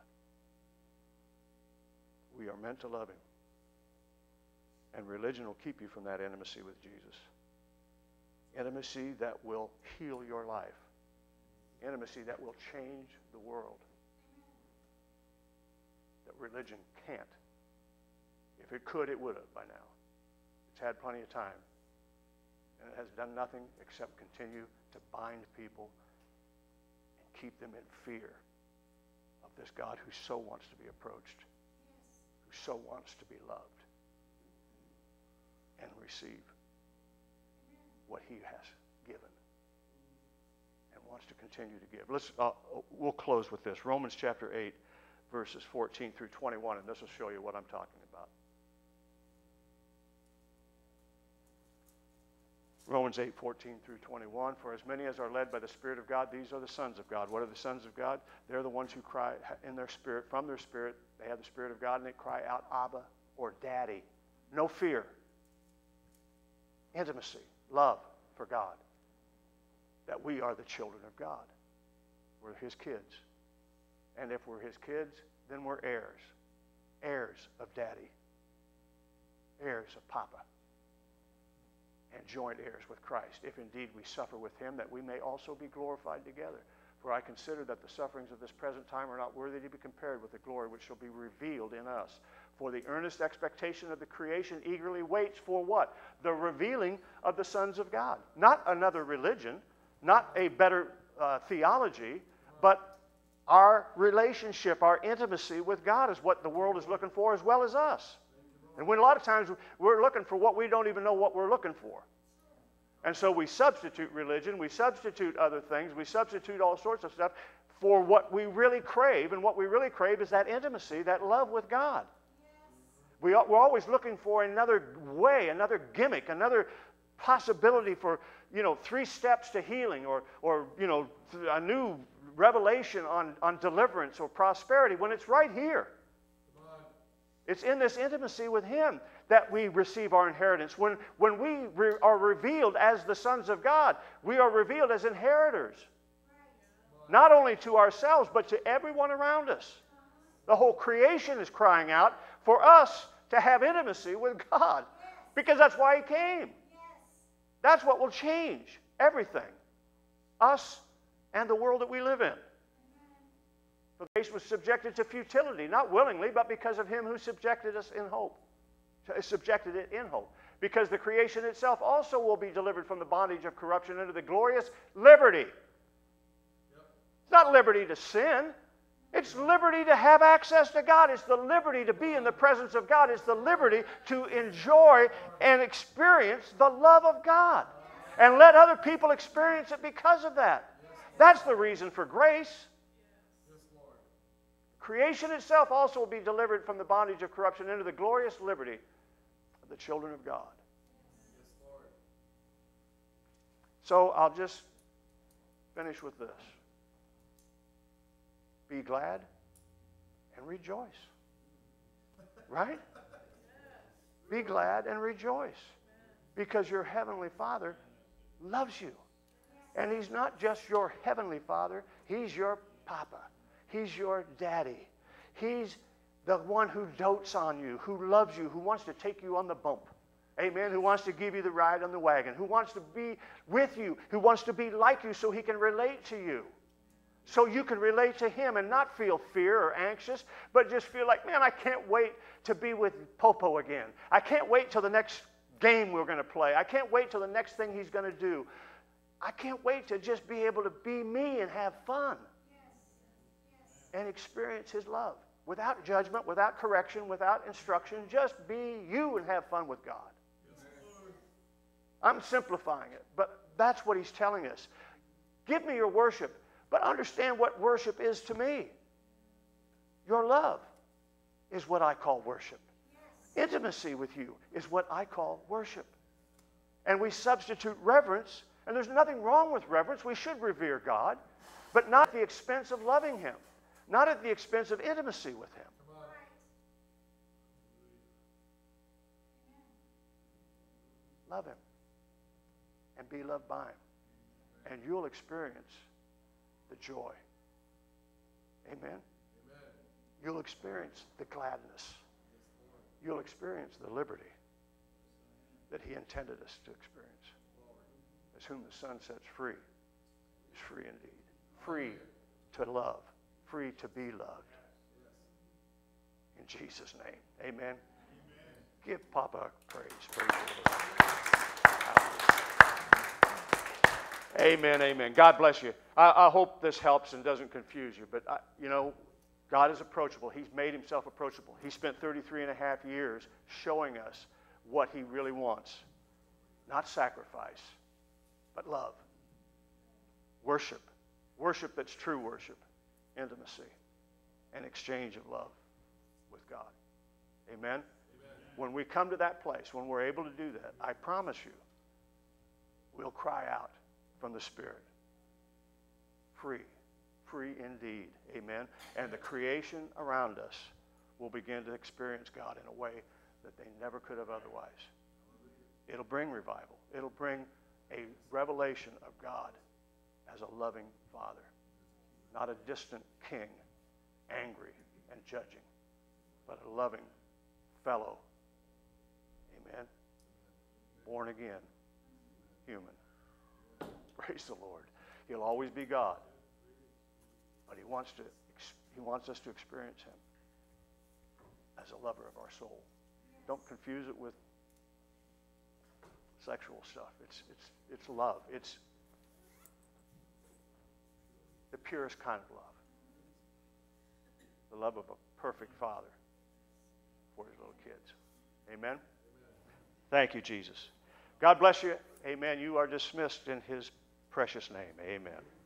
We are meant to love him. And religion will keep you from that intimacy with Jesus. Intimacy that will heal your life. Intimacy that will change the world. That religion can't. If it could, it would have by now. It's had plenty of time. And it has done nothing except continue to bind people and keep them in fear of this God who so wants to be approached, who so wants to be loved and receive what he has given and wants to continue to give. Let's, uh, we'll close with this. Romans chapter eight, verses fourteen through twenty-one, and this will show you what I'm talking about. Romans eight, fourteen through twenty-one, for as many as are led by the Spirit of God, these are the sons of God. What are the sons of God? They're the ones who cry in their spirit, from their spirit, they have the Spirit of God, and they cry out, Abba, or Daddy. No fear. Intimacy, love for God. That we are the children of God. We're his kids. And if we're his kids, then we're heirs. Heirs of Daddy. Heirs of Papa. And joint heirs with Christ, if indeed we suffer with him, that we may also be glorified together. For I consider that the sufferings of this present time are not worthy to be compared with the glory which shall be revealed in us. For the earnest expectation of the creation eagerly waits for what? The revealing of the sons of God. Not another religion, not a better uh, theology, but our relationship, our intimacy with God is what the world is looking for as well as us. And when a lot of times we're looking for what we don't even know what we're looking for. And so we substitute religion, we substitute other things, we substitute all sorts of stuff for what we really crave. And what we really crave is that intimacy, that love with God. We, we're always looking for another way, another gimmick, another possibility for, you know, three steps to healing or, or you know, a new revelation on, on deliverance or prosperity when it's right here. It's in this intimacy with him that we receive our inheritance. When, when we re are revealed as the sons of God, we are revealed as inheritors. Not only to ourselves, but to everyone around us. The whole creation is crying out for us to have intimacy with God. Because that's why he came. That's what will change everything. Us and the world that we live in. For the creation was subjected to futility, not willingly, but because of him who subjected us in hope. Subjected it in hope. Because the creation itself also will be delivered from the bondage of corruption into the glorious liberty. Yep. It's not liberty to sin. It's liberty to have access to God. It's the liberty to be in the presence of God. It's the liberty to enjoy and experience the love of God. And let other people experience it because of that. That's the reason for grace. Creation itself also will be delivered from the bondage of corruption into the glorious liberty of the children of God. Yes, Lord. So I'll just finish with this. Be glad and rejoice. Right? Be glad and rejoice. Because your heavenly Father loves you. And he's not just your heavenly Father, he's your Papa. He's your daddy. He's the one who dotes on you, who loves you, who wants to take you on the bump. Amen. Who wants to give you the ride on the wagon, who wants to be with you, who wants to be like you so he can relate to you. So you can relate to him and not feel fear or anxious, but just feel like, man, I can't wait to be with Popo again. I can't wait till the next game we're going to play. I can't wait till the next thing he's going to do. I can't wait to just be able to be me and have fun and experience His love without judgment, without correction, without instruction. Just be you and have fun with God. I'm simplifying it, but that's what He's telling us. Give me your worship, but understand what worship is to me. Your love is what I call worship. Intimacy with you is what I call worship. And we substitute reverence, and there's nothing wrong with reverence. We should revere God, but not at the expense of loving Him, not at the expense of intimacy with Him. Love Him and be loved by Him, and you'll experience the joy. Amen? Amen. You'll experience the gladness. You'll experience the liberty that He intended us to experience. As whom the Son sets free is free indeed. Free to love. Free to be loved. In Jesus' name. Amen. Amen. Give Papa praise. Praise the Lord. Amen, amen. God bless you. I, I hope this helps and doesn't confuse you. But, I, you know, God is approachable. He's made Himself approachable. He spent thirty-three and a half years showing us what He really wants. Not sacrifice, but love. Worship. Worship that's true worship. Intimacy. And exchange of love with God. Amen? Amen? When we come to that place, when we're able to do that, I promise you, we'll cry out from the Spirit. Free. Free indeed. Amen? And the creation around us will begin to experience God in a way that they never could have otherwise. It'll bring revival. It'll bring a revelation of God as a loving Father, not a distant king, angry and judging, but a loving fellow. Amen? Born again, human. Praise the Lord. He'll always be God, but He wants to. He wants us to experience Him as a lover of our soul. Don't confuse it with sexual stuff. It's it's it's love. It's the purest kind of love. The love of a perfect Father for His little kids. Amen? Amen. Thank you, Jesus. God bless you. Amen. You are dismissed in His precious name. Amen.